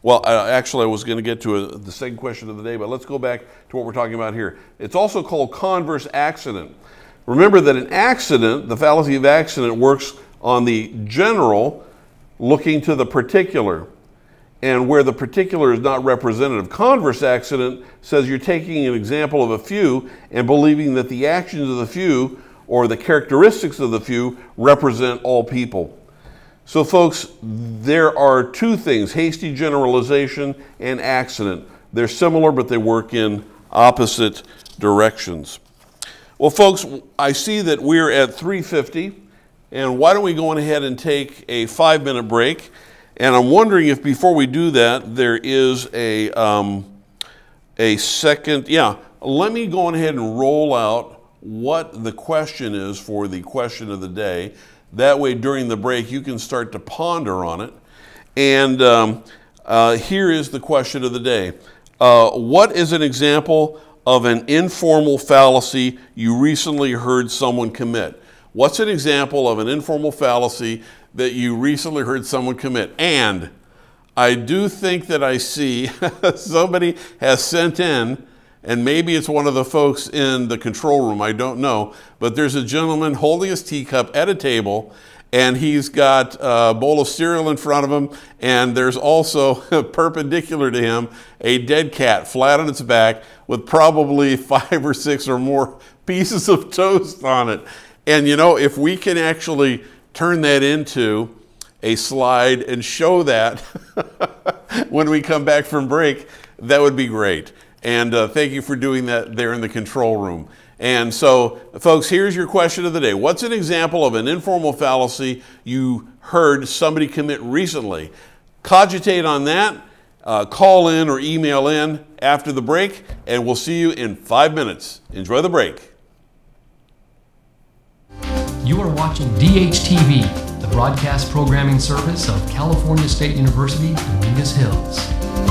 Well, uh, actually, I was going to get to a, the second question of the day, but let's go back to what we're talking about here. It's also called converse accident. Remember that an accident, the fallacy of accident, works on the general looking to the particular, and where the particular is not representative. Converse accident says you're taking an example of a few and believing that the actions of the few or the characteristics of the few represent all people. So folks, there are two things, hasty generalization and accident. They're similar, but they work in opposite directions. Well, folks, I see that we're at three fifty, and why don't we go on ahead and take a five-minute break? And I'm wondering if before we do that, there is a, um, a second, yeah, let me go on ahead and roll out what the question is for the question of the day. That way, during the break, you can start to ponder on it. And um, uh, here is the question of the day. Uh, what is an example of an informal fallacy you recently heard someone commit? What's an example of an informal fallacy that you recently heard someone commit? And I do think that I see somebody has sent in, and maybe it's one of the folks in the control room, I don't know, but there's a gentleman holding his teacup at a table, and he's got a bowl of cereal in front of him, and there's also, perpendicular to him, a dead cat flat on its back with probably five or six or more pieces of toast on it. And you know, if we can actually turn that into a slide and show that when we come back from break, that would be great. And uh, thank you for doing that there in the control room. And so, folks, here's your question of the day. What's an example of an informal fallacy you heard somebody commit recently? Cogitate on that. Uh, call in or email in after the break, and we'll see you in five minutes. Enjoy the break. You are watching D H T V, the broadcast programming service of California State University, Dominguez Hills.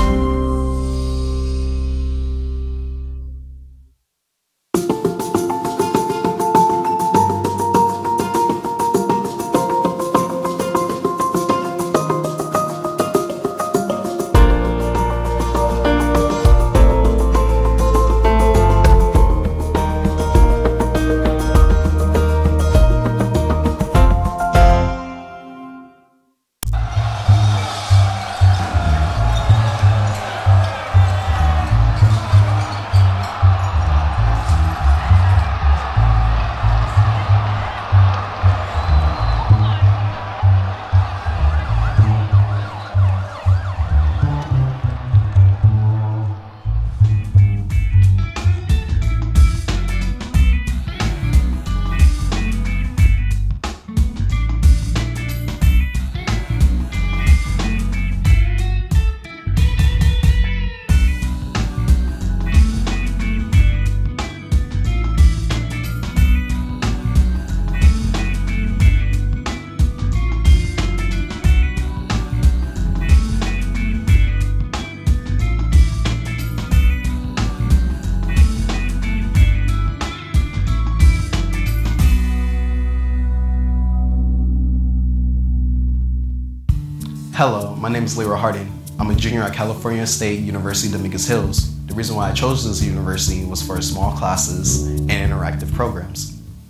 Hello, my name is Leroy Harding. I'm a junior at California State University, Dominguez Hills. The reason why I chose this university was for its small classes and interactive programs.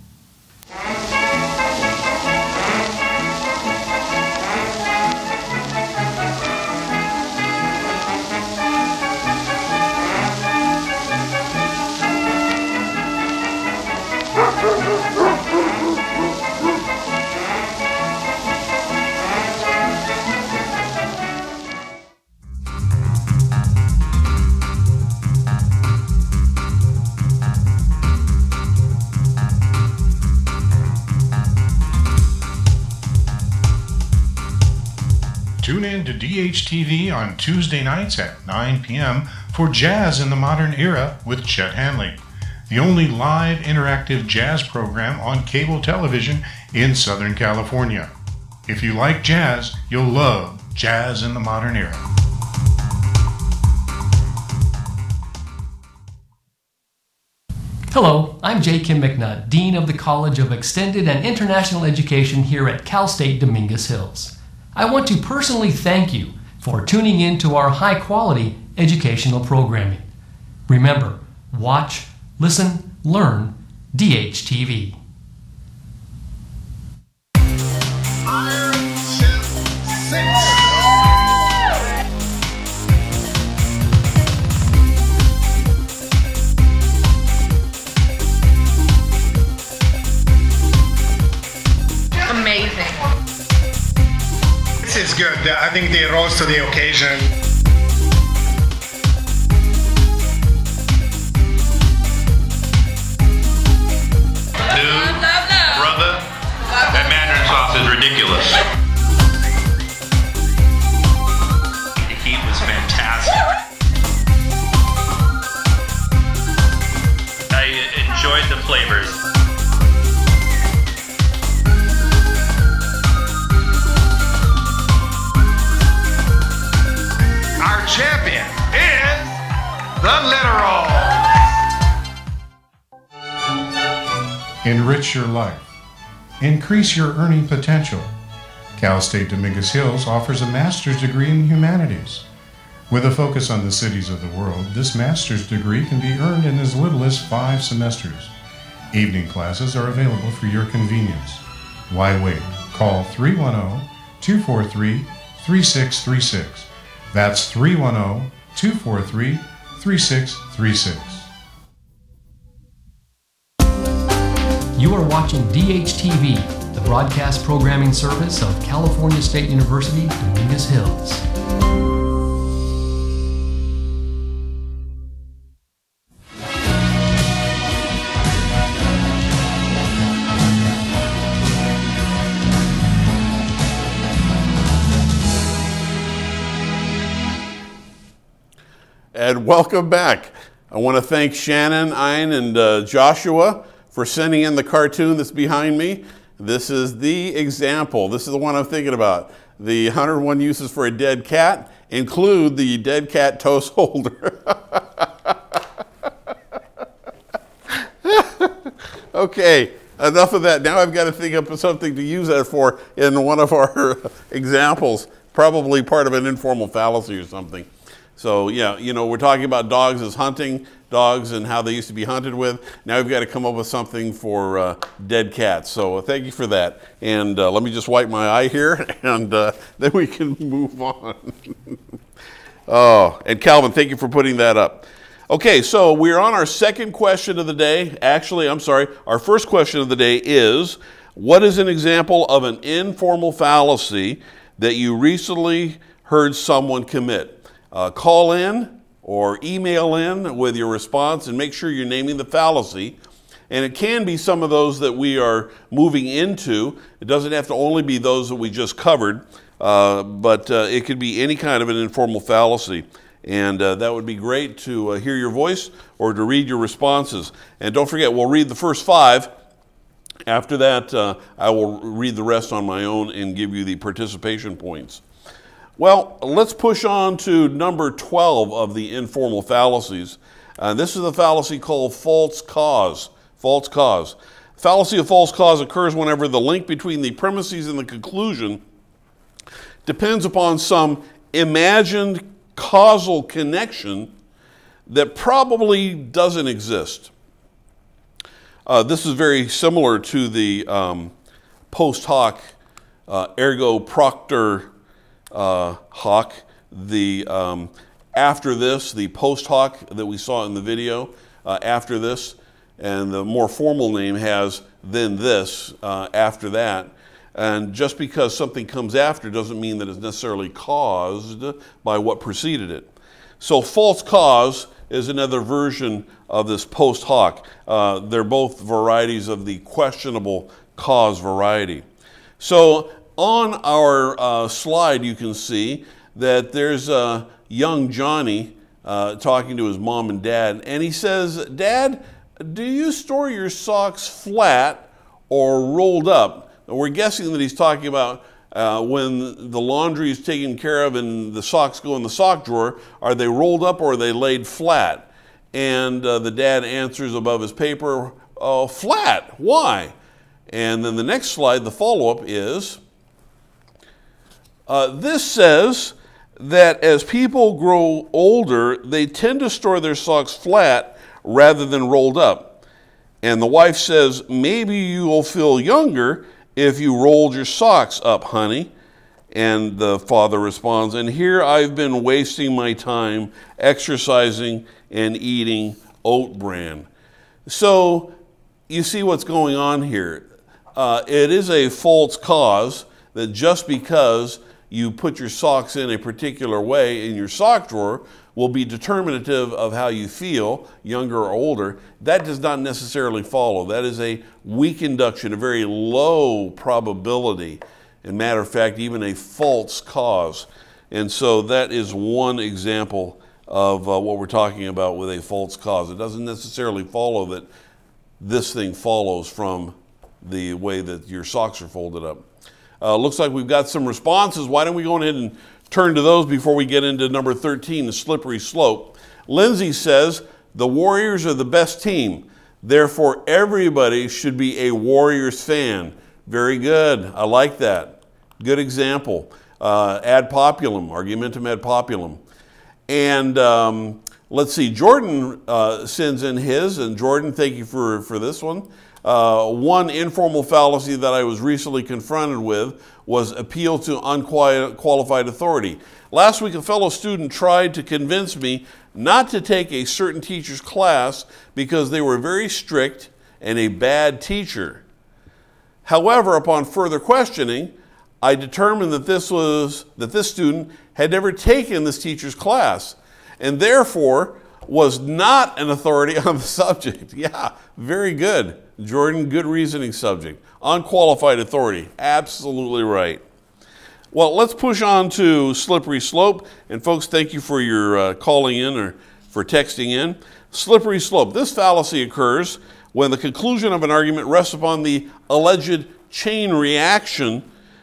Tune in to D H T V on Tuesday nights at nine p m for Jazz in the Modern Era with Chet Hanley, the only live interactive jazz program on cable television in Southern California. If you like jazz, you'll love Jazz in the Modern Era. Hello, I'm J. Kim McNutt, Dean of the College of Extended and International Education here at Cal State Dominguez Hills. I want to personally thank you for tuning in to our high-quality educational programming. Remember, watch, listen, learn D H T V. Amazing. This is good. I think they rose to the occasion. Dude, brother, that Mandarin sauce is ridiculous. The heat was fantastic. I enjoyed the flavors. Our champion is the Literal. Enrich your life. Increase your earning potential. Cal State Dominguez Hills offers a master's degree in humanities. With a focus on the cities of the world, this master's degree can be earned in as little as five semesters. Evening classes are available for your convenience. Why wait? Call three one zero, two four three, three six three six. That's three one zero, two four three, three six three six. You are watching D H T V, the broadcast programming service of California State University, Dominguez Hills. And welcome back. I want to thank Shannon, Ein, and uh, Joshua for sending in the cartoon that's behind me. This is the example. This is the one I'm thinking about. The one hundred one uses for a dead cat include the dead cat toast holder. Okay, enough of that. Now I've got to think of something to use that for in one of our examples, probably part of an informal fallacy or something. So yeah, you know, we're talking about dogs as hunting dogs and how they used to be hunted with. Now we've got to come up with something for uh, dead cats. So uh, thank you for that. And uh, let me just wipe my eye here, and uh, then we can move on. Oh, and Calvin, thank you for putting that up. Okay, so we're on our second question of the day. Actually, I'm sorry, our first question of the day is, what is an example of an informal fallacy that you recently heard someone commit? Uh, call in or email in with your response and make sure you're naming the fallacy. And it can be some of those that we are moving into. It doesn't have to only be those that we just covered, uh, but uh, it could be any kind of an informal fallacy. And uh, that would be great to uh, hear your voice or to read your responses. And don't forget, we'll read the first five. After that, uh, I will read the rest on my own and give you the participation points. Well, let's push on to number twelve of the informal fallacies. Uh, this is a fallacy called false cause. False cause. Fallacy of false cause occurs whenever the link between the premises and the conclusion depends upon some imagined causal connection that probably doesn't exist. Uh, this is very similar to the um, post hoc uh, ergo propter Uh, hoc, the um, after this, the post hoc that we saw in the video, uh, after this, and the more formal name has then this, uh, after that. And just because something comes after doesn't mean that it's necessarily caused by what preceded it. So false cause is another version of this post hoc. Uh, they're both varieties of the questionable cause variety. So on our uh, slide, you can see that there's uh, young Johnny uh, talking to his mom and dad, and he says, "Dad, do you store your socks flat or rolled up?" And we're guessing that he's talking about uh, when the laundry is taken care of and the socks go in the sock drawer, are they rolled up or are they laid flat? And uh, the dad answers above his paper, "Oh, flat, why?" And then the next slide, the follow-up is, Uh, this says that as people grow older, they tend to store their socks flat rather than rolled up. And the wife says, maybe you'll feel younger if you rolled your socks up, honey. And the father responds, and here I've been wasting my time exercising and eating oat bran. So you see what's going on here. Uh, it is a false cause that just because you put your socks in a particular way in your sock drawer will be determinative of how you feel, younger or older. That does not necessarily follow. That is a weak induction, a very low probability. As a matter of fact, even a false cause. And so that is one example of uh, what we're talking about with a false cause. It doesn't necessarily follow that this thing follows from the way that your socks are folded up. Uh, looks like we've got some responses. Why don't we go ahead and turn to those before we get into number thirteen, the slippery slope. Lindsay says, the Warriors are the best team. Therefore, everybody should be a Warriors fan. Very good. I like that. Good example. Uh, ad populum, argumentum ad populum. And um, let's see, Jordan uh, sends in his, and Jordan, thank you for, for this one. Uh, one informal fallacy that I was recently confronted with was appeal to unqualified authority. Last week, a fellow student tried to convince me not to take a certain teacher's class because they were very strict and a bad teacher. However, upon further questioning, I determined that this was that this student had never taken this teacher's class and therefore was not an authority on the subject. Yeah, very good. Jordan, good reasoning subject. Unqualified authority, absolutely right. Well, let's push on to slippery slope. And folks, thank you for your uh, calling in or for texting in. Slippery slope. This fallacy occurs when the conclusion of an argument rests upon the alleged chain reaction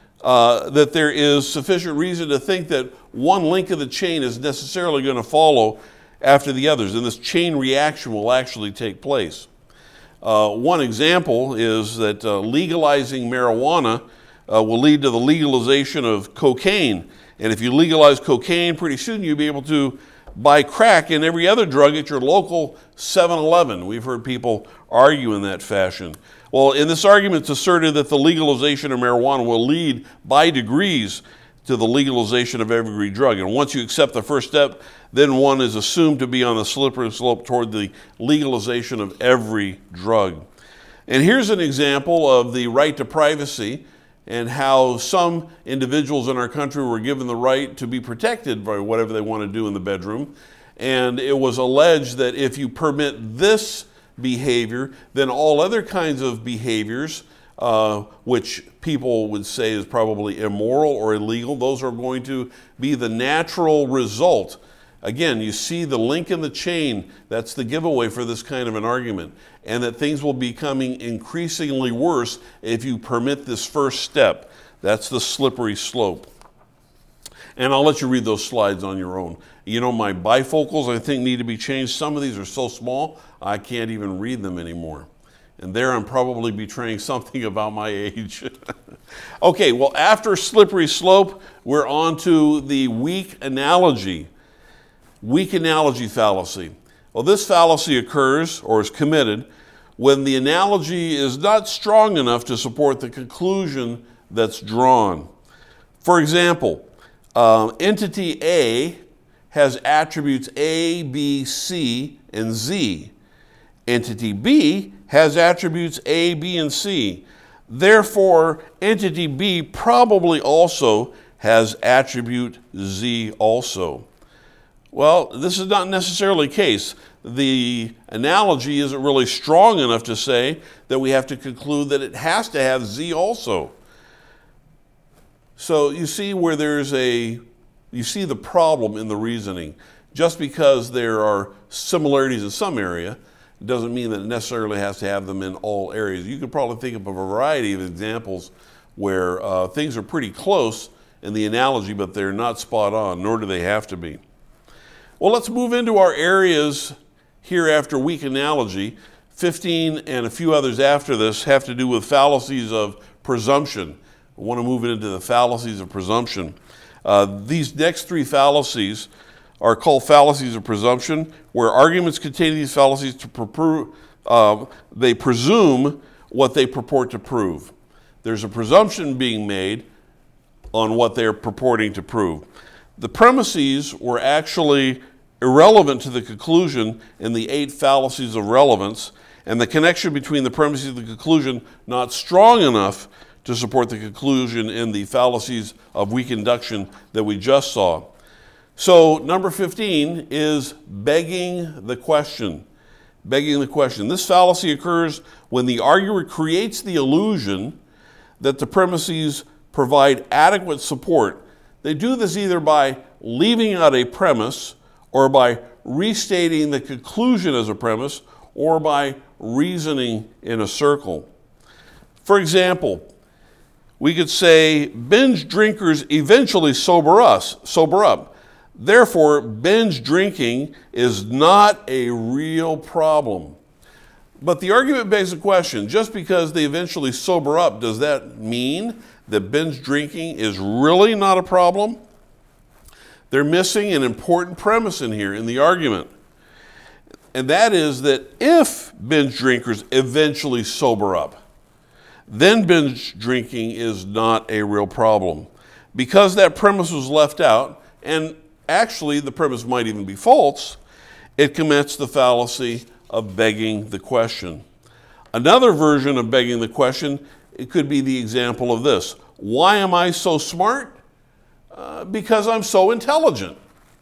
uh, that there is sufficient reason to think that one link of the chain is necessarily going to follow after the others, and this chain reaction will actually take place. Uh, one example is that uh, legalizing marijuana uh, will lead to the legalization of cocaine. And if you legalize cocaine, pretty soon you'll be able to buy crack and every other drug at your local seven eleven. We've heard people argue in that fashion. Well, in this argument, it's asserted that the legalization of marijuana will lead by degrees to the legalization of every drug. And once you accept the first step, then one is assumed to be on the slippery slope toward the legalization of every drug. And here's an example of the right to privacy and how some individuals in our country were given the right to be protected by whatever they want to do in the bedroom. And it was alleged that if you permit this behavior, then all other kinds of behaviors, uh, which people would say is probably immoral or illegal, those are going to be the natural result. Again, you see the link in the chain. That's the giveaway for this kind of an argument. And that things will be becoming increasingly worse if you permit this first step. That's the slippery slope. And I'll let you read those slides on your own. You know, my bifocals, I think, need to be changed. Some of these are so small, I can't even read them anymore. And there I'm probably betraying something about my age. Okay, well, after slippery slope, we're on to the weak analogy. Weak analogy fallacy. Well, this fallacy occurs or is committed when the analogy is not strong enough to support the conclusion that's drawn. For example, uh, entity A has attributes A, B, C, and Z. Entity B has attributes A, B, and C. Therefore, entity B probably also has attribute Z also. Well, this is not necessarily the case. The analogy isn't really strong enough to say that we have to conclude that it has to have Z also. So you see where there's a, you see the problem in the reasoning. Just because there are similarities in some area, it doesn't mean that it necessarily has to have them in all areas. You could probably think of a variety of examples where uh, things are pretty close in the analogy, but they're not spot on, nor do they have to be. Well, let's move into our areas here after weak analogy. fifteen and a few others after this have to do with fallacies of presumption. I want to move into the fallacies of presumption. Uh, these next three fallacies are called fallacies of presumption, where arguments containing these fallacies to prove, uh, they presume what they purport to prove. There's a presumption being made on what they're purporting to prove. The premises were actually irrelevant to the conclusion in the eight fallacies of relevance, and the connection between the premises and the conclusion not strong enough to support the conclusion in the fallacies of weak induction that we just saw. So number fifteen is begging the question. Begging the question. This fallacy occurs when the arguer creates the illusion that the premises provide adequate support. They do this either by leaving out a premise, or by restating the conclusion as a premise, or by reasoning in a circle. For example, we could say binge drinkers eventually sober us, sober up. Therefore, binge drinking is not a real problem. But the argument begs the question, just because they eventually sober up, does that mean that binge drinking is really not a problem? They're missing an important premise in here in the argument. And that is that if binge drinkers eventually sober up, then binge drinking is not a real problem. Because that premise was left out, and actually the premise might even be false, it commits the fallacy of begging the question. Another version of begging the question, it could be the example of this. Why am I so smart? Uh, because I'm so intelligent.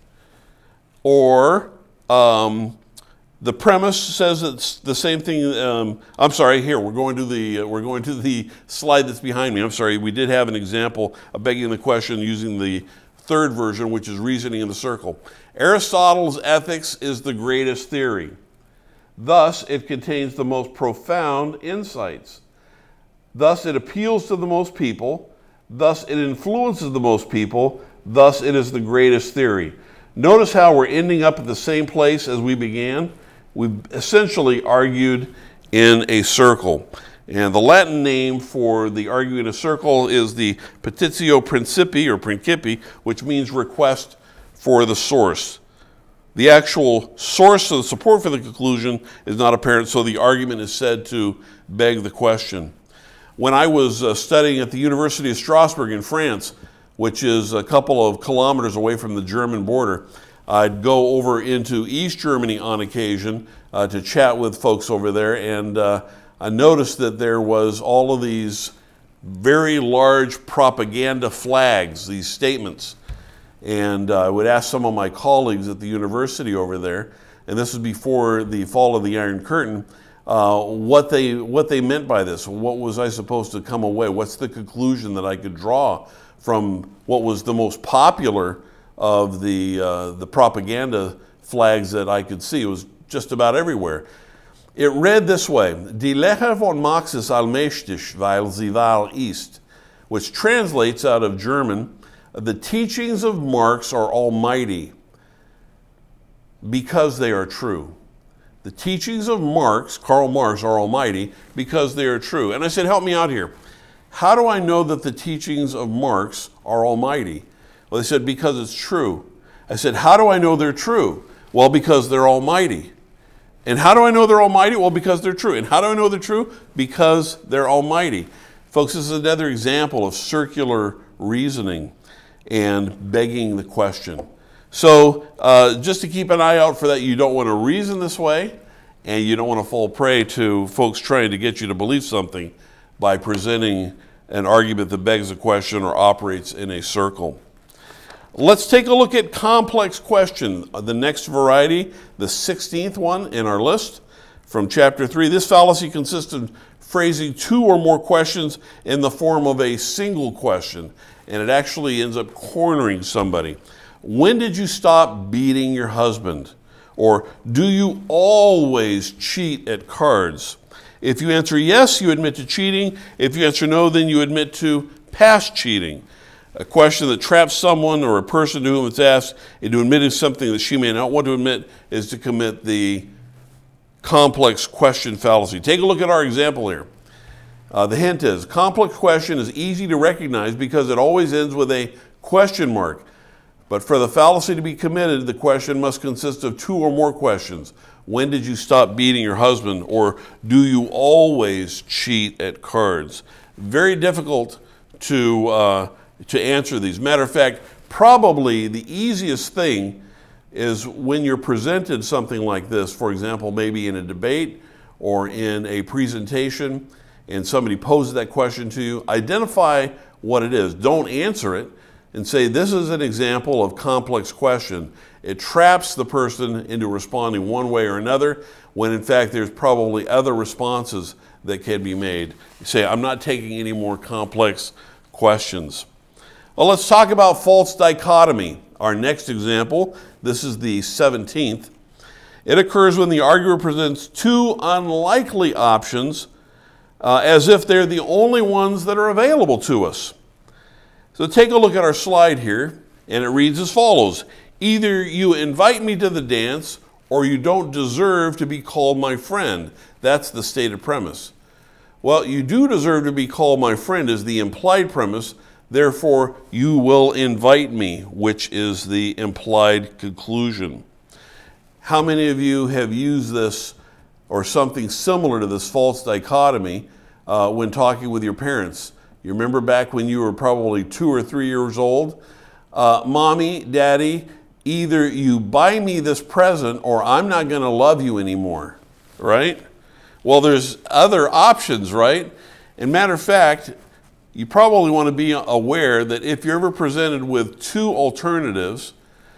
Or um, the premise says it's the same thing. Um, I'm sorry. Here we're going to the uh, we're going to the slide that's behind me. I'm sorry. We did have an example of begging the question using the third version, which is reasoning in the circle. Aristotle's ethics is the greatest theory. Thus, it contains the most profound insights. Thus, it appeals to the most people. Thus, it influences the most people. Thus, it is the greatest theory. Notice how we're ending up at the same place as we began. We've essentially argued in a circle. And the Latin name for the arguing in a circle is the petitio principii, or principi, which means request for the source. The actual source of the support for the conclusion is not apparent, so the argument is said to beg the question. When I was uh, studying at the University of Strasbourg in France, which is a couple of kilometers away from the German border, I'd go over into East Germany on occasion uh, to chat with folks over there, and uh, I noticed that there was all of these very large propaganda flags, these statements. And uh, I would ask some of my colleagues at the university over there, and this was before the fall of the Iron Curtain, uh, what they what they meant by this. What was I supposed to come away? What's the conclusion that I could draw from what was the most popular of the uh, the propaganda flags that I could see? It was just about everywhere. It read this way: Die Lehre von Marx ist allmächtig, weil sie wahr ist, which translates out of German, the teachings of Marx are almighty because they are true. The teachings of Marx, Karl Marx, are almighty because they are true. And I said, help me out here. How do I know that the teachings of Marx are almighty? Well, they said, because it's true. I said, how do I know they're true? Well, because they're almighty. And how do I know they're almighty? Well, because they're true. And how do I know they're true? Because they're almighty. Folks, this is another example of circular reasoning and begging the question. So uh, just to keep an eye out for that, you don't want to reason this way, and you don't want to fall prey to folks trying to get you to believe something by presenting an argument that begs a question or operates in a circle. Let's take a look at complex question, the next variety, the sixteenth one in our list from chapter three. This fallacy consists of phrasing two or more questions in the form of a single question, and it actually ends up cornering somebody. When did you stop beating your husband? Or do you always cheat at cards? If you answer yes, you admit to cheating. If you answer no, then you admit to past cheating. A question that traps someone or a person to whom it's asked into admitting something that she may not want to admit is to commit the complex question fallacy. Take a look at our example here. Uh, the hint is, complex question is easy to recognize because it always ends with a question mark. But for the fallacy to be committed, the question must consist of two or more questions. When did you stop beating your husband? Or do you always cheat at cards? Very difficult to, uh, to answer these. Matter of fact, probably the easiest thing is when you're presented something like this, for example, maybe in a debate or in a presentation, and somebody poses that question to you, identify what it is. Don't answer it and say, this is an example of complex question. It traps the person into responding one way or another, when in fact there's probably other responses that can be made. You say, I'm not taking any more complex questions. Well, let's talk about false dichotomy. Our next example, this is the seventeenth. It occurs when the arguer presents two unlikely options uh, as if they're the only ones that are available to us. So take a look at our slide here, and it reads as follows. Either you invite me to the dance, or you don't deserve to be called my friend. That's the stated premise. Well, you do deserve to be called my friend is the implied premise. Therefore, you will invite me, which is the implied conclusion. How many of you have used this or something similar to this false dichotomy uh, when talking with your parents? You remember back when you were probably two or three years old? Uh, Mommy, Daddy, either you buy me this present or I'm not going to love you anymore, right? Well, there's other options, right? And matter of fact, you probably want to be aware that if you're ever presented with two alternatives,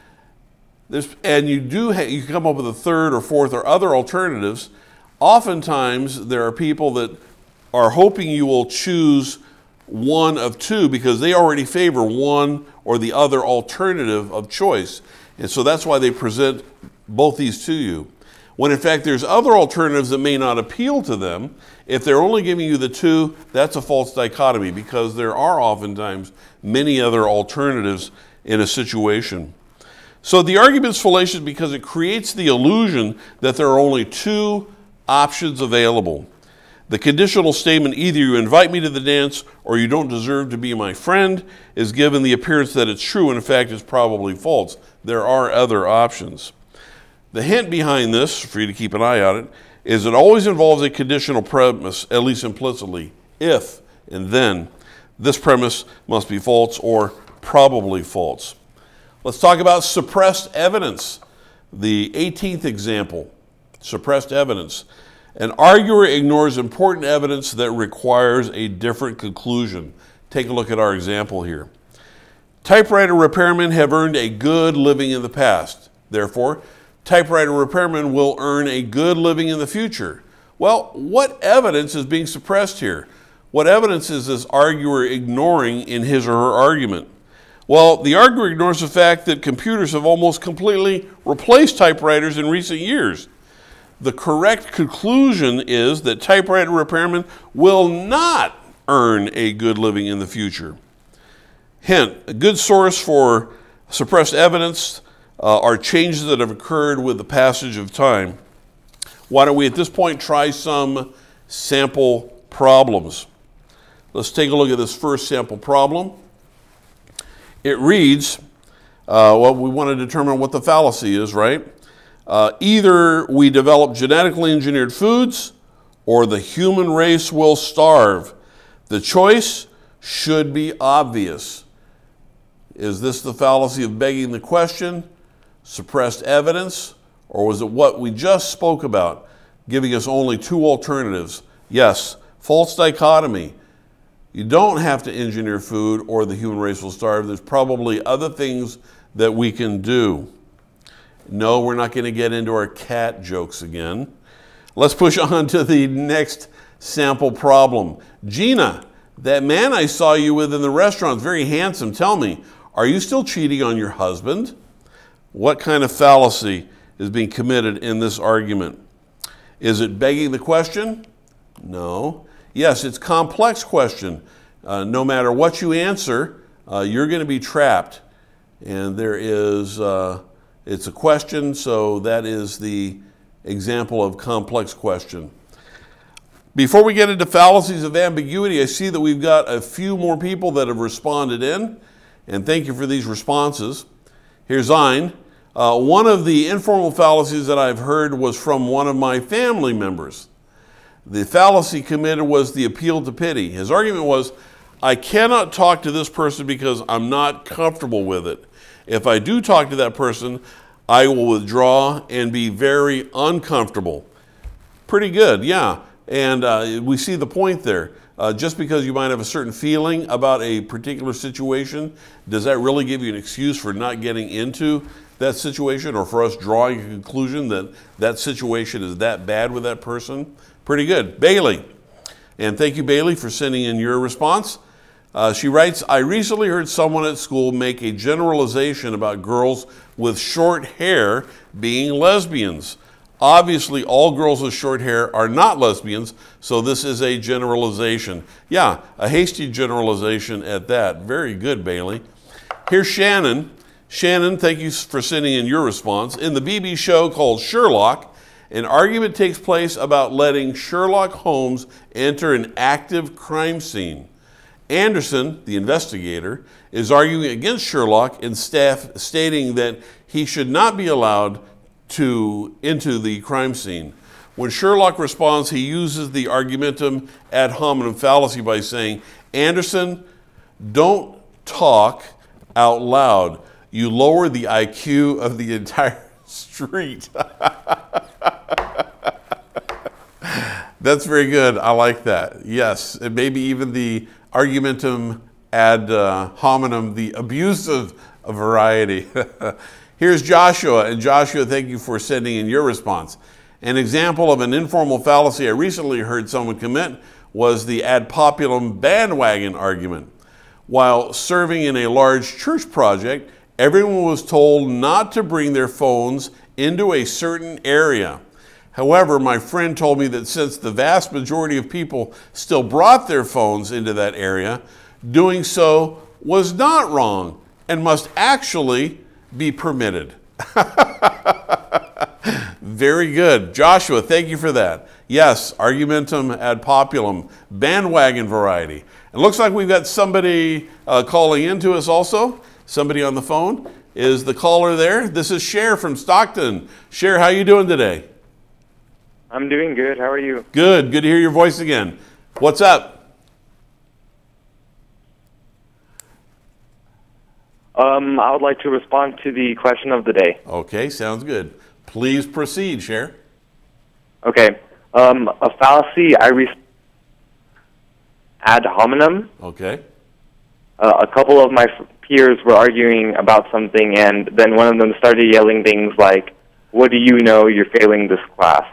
there's, and you do ha you come up with a third or fourth or other alternatives, oftentimes there are people that are hoping you will choose one of two because they already favor one or the other alternative of choice. And so that's why they present both these to you. When in fact there's other alternatives that may not appeal to them. If they're only giving you the two, that's a false dichotomy because there are oftentimes many other alternatives in a situation. So the argument's fallacious because it creates the illusion that there are only two options available. The conditional statement, either you invite me to the dance or you don't deserve to be my friend, is given the appearance that it's true and in fact it's probably false. There are other options. The hint behind this, for you to keep an eye on it, is it always involves a conditional premise, at least implicitly. If and then, this premise must be false or probably false. Let's talk about suppressed evidence. The eighteenth example, suppressed evidence. An arguer ignores important evidence that requires a different conclusion. Take a look at our example here. Typewriter repairmen have earned a good living in the past. Therefore, typewriter repairmen will earn a good living in the future. Well, what evidence is being suppressed here? What evidence is this arguer ignoring in his or her argument? Well, the arguer ignores the fact that computers have almost completely replaced typewriters in recent years. The correct conclusion is that typewriter repairmen will not earn a good living in the future. Hint, a good source for suppressed evidence uh, are changes that have occurred with the passage of time. Why don't we at this point try some sample problems? Let's take a look at this first sample problem. It reads, uh, well, we want to determine what the fallacy is, right? Uh, either we develop genetically engineered foods or the human race will starve. The choice should be obvious. Is this the fallacy of begging the question, suppressed evidence, or was it what we just spoke about, giving us only two alternatives? Yes, false dichotomy. You don't have to engineer food or the human race will starve. There's probably other things that we can do. No, we're not going to get into our cat jokes again. Let's push on to the next sample problem. Gina, that man I saw you with in the restaurant is very handsome. Tell me, are you still cheating on your husband? What kind of fallacy is being committed in this argument? Is it begging the question? No. Yes, it's a complex question. Uh, no matter what you answer, uh, you're going to be trapped. And there is, uh, it's a question, so that is the example of complex question. Before we get into fallacies of ambiguity, I see that we've got a few more people that have responded in. And thank you for these responses. Here's Ein. Uh, one of the informal fallacies that I've heard was from one of my family members. The fallacy committed was the appeal to pity. His argument was, I cannot talk to this person because I'm not comfortable with it. If I do talk to that person, I will withdraw and be very uncomfortable. Pretty good, yeah. And uh, we see the point there. Uh, just because you might have a certain feeling about a particular situation, does that really give you an excuse for not getting into that situation, or for us drawing a conclusion that that situation is that bad with that person? Pretty good. Bailey. And thank you, Bailey, for sending in your response. Uh, she writes, I recently heard someone at school make a generalization about girls with short hair being lesbians. Obviously, all girls with short hair are not lesbians, so this is a generalization. Yeah, a hasty generalization at that. Very good, Bailey. Here's Shannon. Shannon, thank you for sending in your response. In the B B show called Sherlock, an argument takes place about letting Sherlock Holmes enter an active crime scene. Anderson, the investigator, is arguing against Sherlock and staff, stating that he should not be allowed to into the crime scene. When Sherlock responds, he uses the argumentum ad hominem fallacy by saying, Anderson, don't talk out loud. You lower the I Q of the entire street. That's very good. I like that. Yes, and maybe even the argumentum ad uh, hominem, the abusive variety. Here's Joshua, and Joshua, thank you for sending in your response. An example of an informal fallacy I recently heard someone commit was the ad populum bandwagon argument. While serving in a large church project, everyone was told not to bring their phones into a certain area. However, my friend told me that since the vast majority of people still brought their phones into that area, doing so was not wrong and must actually be permitted. Very good. Joshua, thank you for that. Yes, argumentum ad populum, bandwagon variety. It looks like we've got somebody uh, calling in to us also. Somebody on the phone. Is the caller there? This is Cher from Stockton. Cher, how you doing today? I'm doing good. How are you? Good. Good to hear your voice again. What's up? Um, I would like to respond to the question of the day. Okay, sounds good. Please proceed, Cher. Okay. Um, a fallacy I re ad hominem. Okay. Uh, a couple of my peers were arguing about something, and then one of them started yelling things like, what do you know, you're failing this class.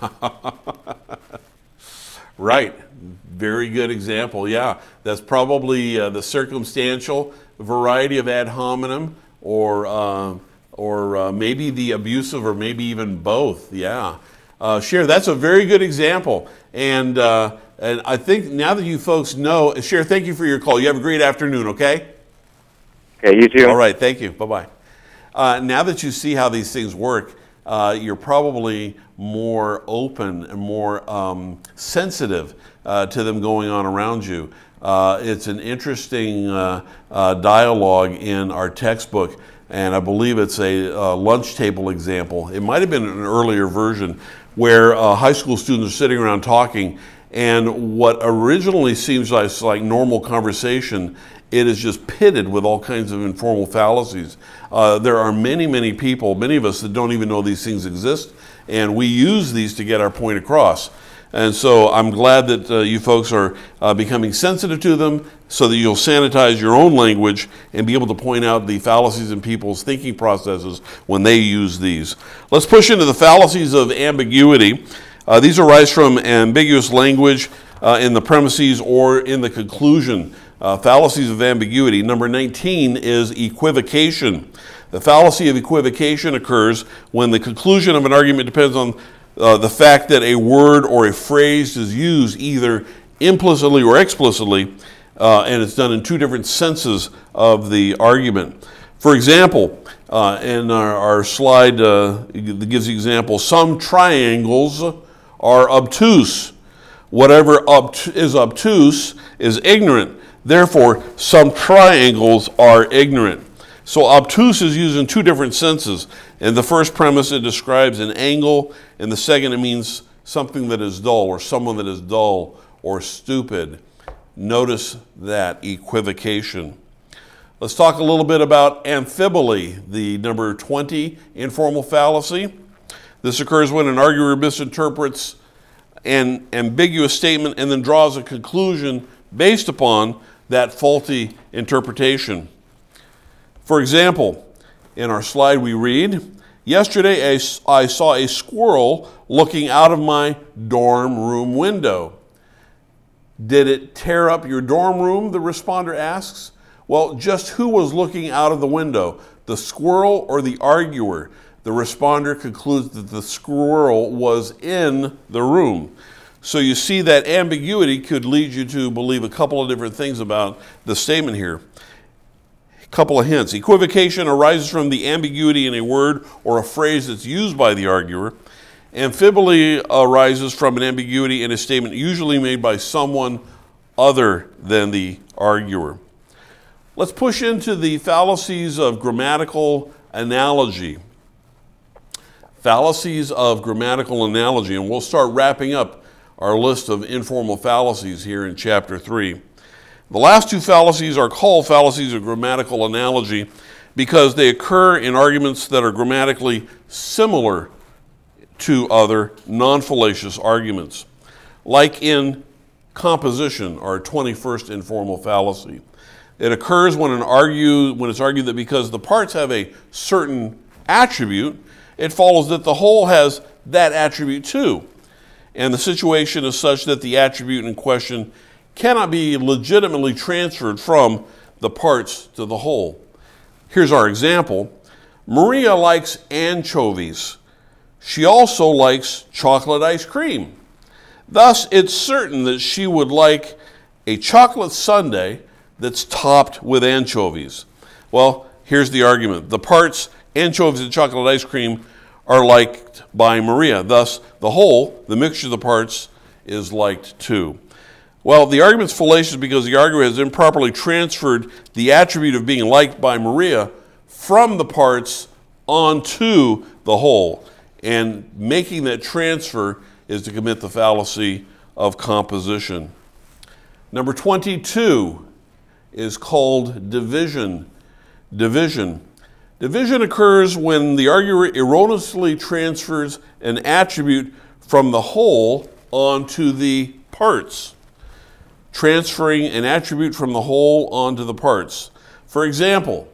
Right. Very good example. Yeah, that's probably uh, the circumstantial variety of ad hominem, or uh, or uh, maybe the abusive, or maybe even both. Yeah. Uh, Cher, that's a very good example. And, uh, and I think now that you folks know, Cher, thank you for your call. You have a great afternoon, okay? Okay, you too. All right, thank you. Bye-bye. Uh, now that you see how these things work, uh, you're probably more open and more um, sensitive uh, to them going on around you. Uh, it's an interesting uh, uh, dialogue in our textbook, and I believe it's a uh, lunch table example. It might have been an earlier version where uh, high school students are sitting around talking, and what originally seems like, like normal conversation, it is just pitted with all kinds of informal fallacies. Uh, there are many, many people, many of us that don't even know these things exist, and we use these to get our point across. And so I'm glad that uh, you folks are uh, becoming sensitive to them so that you'll sanitize your own language and be able to point out the fallacies in people's thinking processes when they use these. Let's push into the fallacies of ambiguity. Uh, these arise from ambiguous language uh, in the premises or in the conclusion. Uh, fallacies of ambiguity. Number nineteen is equivocation. The fallacy of equivocation occurs when the conclusion of an argument depends on uh, the fact that a word or a phrase is used either implicitly or explicitly, uh, and it's done in two different senses of the argument. For example, uh, in our, our slide uh, that gives the example, some triangles are obtuse. Whatever obt is obtuse is ignorant. Therefore, some triangles are ignorant. So obtuse is used in two different senses. In the first premise, it describes an angle. In the second, it means something that is dull, or someone that is dull or stupid. Notice that equivocation. Let's talk a little bit about amphiboly, the number twenty informal fallacy. This occurs when an arguer misinterprets an ambiguous statement and then draws a conclusion based upon that faulty interpretation. For example, in our slide we read, yesterday I saw a squirrel looking out of my dorm room window. Did it tear up your dorm room, the responder asks? Well, just who was looking out of the window, the squirrel or the arguer? The responder concludes that the squirrel was in the room. So you see that ambiguity could lead you to believe a couple of different things about the statement here. A couple of hints. Equivocation arises from the ambiguity in a word or a phrase that's used by the arguer. Amphiboly arises from an ambiguity in a statement usually made by someone other than the arguer. Let's push into the fallacies of grammatical analogy. Fallacies of grammatical analogy, and we'll start wrapping up our list of informal fallacies here in chapter three. The last two fallacies are called fallacies of grammatical analogy because they occur in arguments that are grammatically similar to other non-fallacious arguments, like in composition, our twenty-first informal fallacy. It occurs when, an argue, when it's argued that because the parts have a certain attribute, it follows that the whole has that attribute too. And the situation is such that the attribute in question cannot be legitimately transferred from the parts to the whole. Here's our example. Maria likes anchovies. She also likes chocolate ice cream. Thus, it's certain that she would like a chocolate sundae that's topped with anchovies. Well, here's the argument. The parts, anchovies and chocolate ice cream, are liked by Maria. Thus, the whole, the mixture of the parts, is liked too. Well, the argument's fallacious because the arguer has improperly transferred the attribute of being liked by Maria from the parts onto the whole. And making that transfer is to commit the fallacy of composition. Number twenty-two is called division. Division. Division occurs when the arguer erroneously transfers an attribute from the whole onto the parts. Transferring an attribute from the whole onto the parts. For example,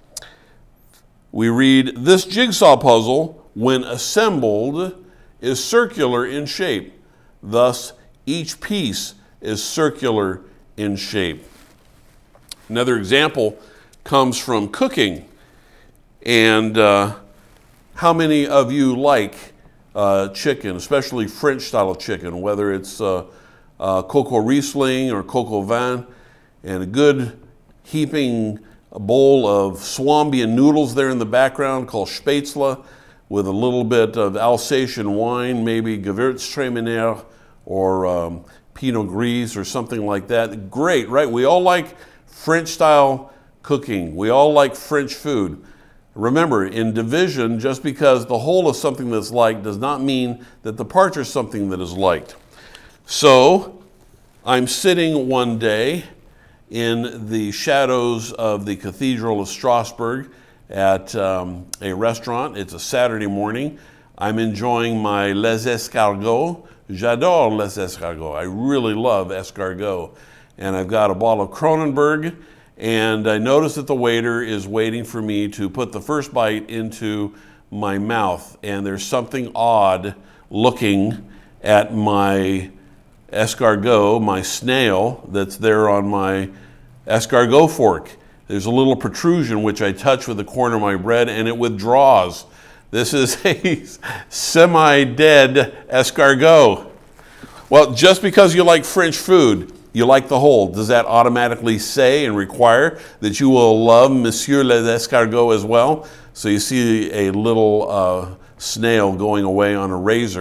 we read, this jigsaw puzzle, when assembled, is circular in shape. Thus, each piece is circular in shape. Another example comes from cooking. And uh, how many of you like uh, chicken, especially French style of chicken, whether it's uh, uh, coco Riesling or coco vin, and a good heaping bowl of Swambian noodles there in the background called Spätzle, with a little bit of Alsatian wine, maybe Gewürztraminer or um, Pinot Gris or something like that. Great, right? We all like French style cooking. We all like French food. Remember, in division, just because the whole is something that's liked does not mean that the parts are something that is liked. So, I'm sitting one day in the shadows of the Cathedral of Strasbourg at um, a restaurant. It's a Saturday morning. I'm enjoying my les escargots. J'adore les escargots. I really love escargot. And I've got a bottle of Kronenberg, and I notice that the waiter is waiting for me to put the first bite into my mouth. And there's something odd looking at my escargot, my snail, that's there on my escargot fork. There's a little protrusion which I touch with the corner of my bread and it withdraws. This is a semi-dead escargot. Well, just because you like French food, you like the whole, does that automatically say and require that you will love Monsieur les Escargots as well? So you see a little uh, snail going away on a razor.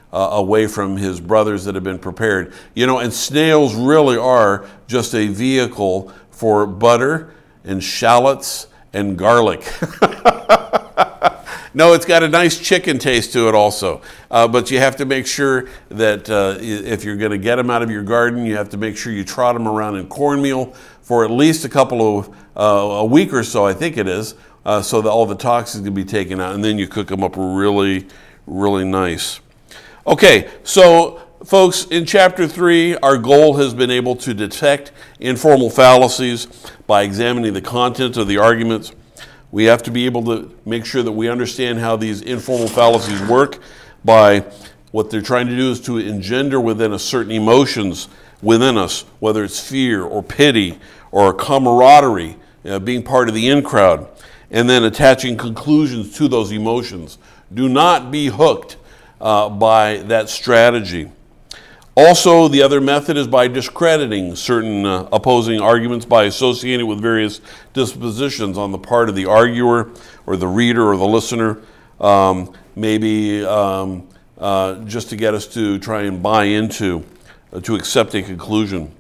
uh, away from his brothers that have been prepared. You know, and snails really are just a vehicle for butter and shallots and garlic. No, it's got a nice chicken taste to it also. Uh, but you have to make sure that uh, if you're going to get them out of your garden, you have to make sure you trot them around in cornmeal for at least a couple of, uh, a week or so, I think it is, uh, so that all the toxins can be taken out, and then you cook them up really, really nice. Okay, so folks, in chapter three, our goal has been able to detect informal fallacies by examining the content of the arguments. We have to be able to make sure that we understand how these informal fallacies work by what they're trying to do is to engender within us certain emotions within us, whether it's fear or pity or camaraderie, uh, being part of the in crowd, and then attaching conclusions to those emotions. Do not be hooked uh, by that strategy. Also, the other method is by discrediting certain uh, opposing arguments by associating with various dispositions on the part of the arguer or the reader or the listener, um, maybe um, uh, just to get us to try and buy into, uh, to accept a conclusion.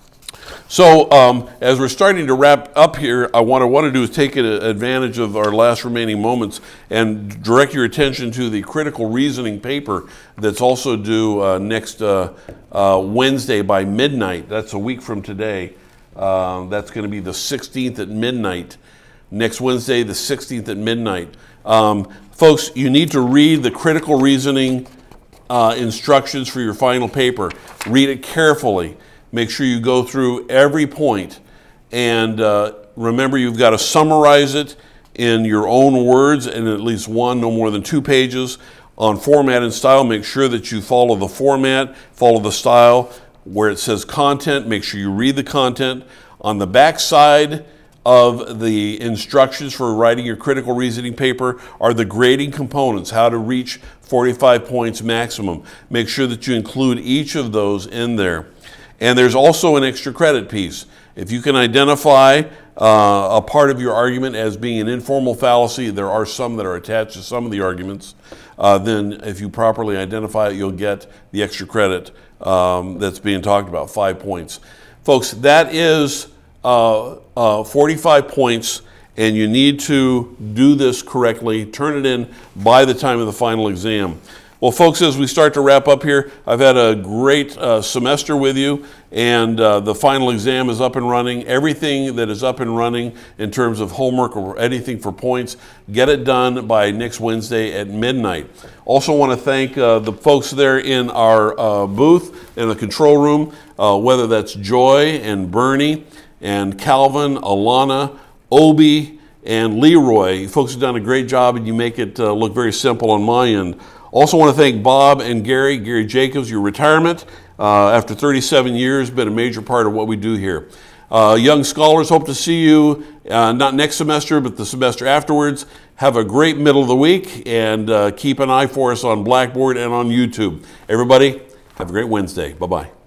So um, as we're starting to wrap up here, I want to want to do is take advantage of our last remaining moments and direct your attention to the critical reasoning paper that's also due uh, next uh, uh, Wednesday by midnight. That's a week from today. Uh, that's going to be the sixteenth at midnight. Next Wednesday, the sixteenth at midnight. Um, folks, you need to read the critical reasoning uh, instructions for your final paper. Read it carefully. Make sure you go through every point, and uh, remember you've got to summarize it in your own words in at least one, no more than two pages. On format and style, make sure that you follow the format, follow the style. Where it says content, make sure you read the content. On the back side of the instructions for writing your critical reasoning paper are the grading components, how to reach forty-five points maximum. Make sure that you include each of those in there. And there's also an extra credit piece. If you can identify uh, a part of your argument as being an informal fallacy, there are some that are attached to some of the arguments, uh, then if you properly identify it, you'll get the extra credit um, that's being talked about, five points. Folks, that is uh, uh, forty-five points, and you need to do this correctly, turn it in by the time of the final exam. Well, folks, as we start to wrap up here, I've had a great uh, semester with you, and uh, the final exam is up and running. Everything that is up and running in terms of homework or anything for points, get it done by next Wednesday at midnight. Also want to thank uh, the folks there in our uh, booth in the control room, uh, whether that's Joy and Bernie and Calvin, Alana, Obi, and Leroy. You folks have done a great job, and you make it uh, look very simple on my end. Also want to thank Bob and Gary, Gary Jacobs, your retirement uh, after thirty-seven years, been a major part of what we do here. Uh, young scholars, hope to see you uh, not next semester, but the semester afterwards. Have a great middle of the week, and uh, keep an eye for us on Blackboard and on YouTube. Everybody, have a great Wednesday. Bye-bye.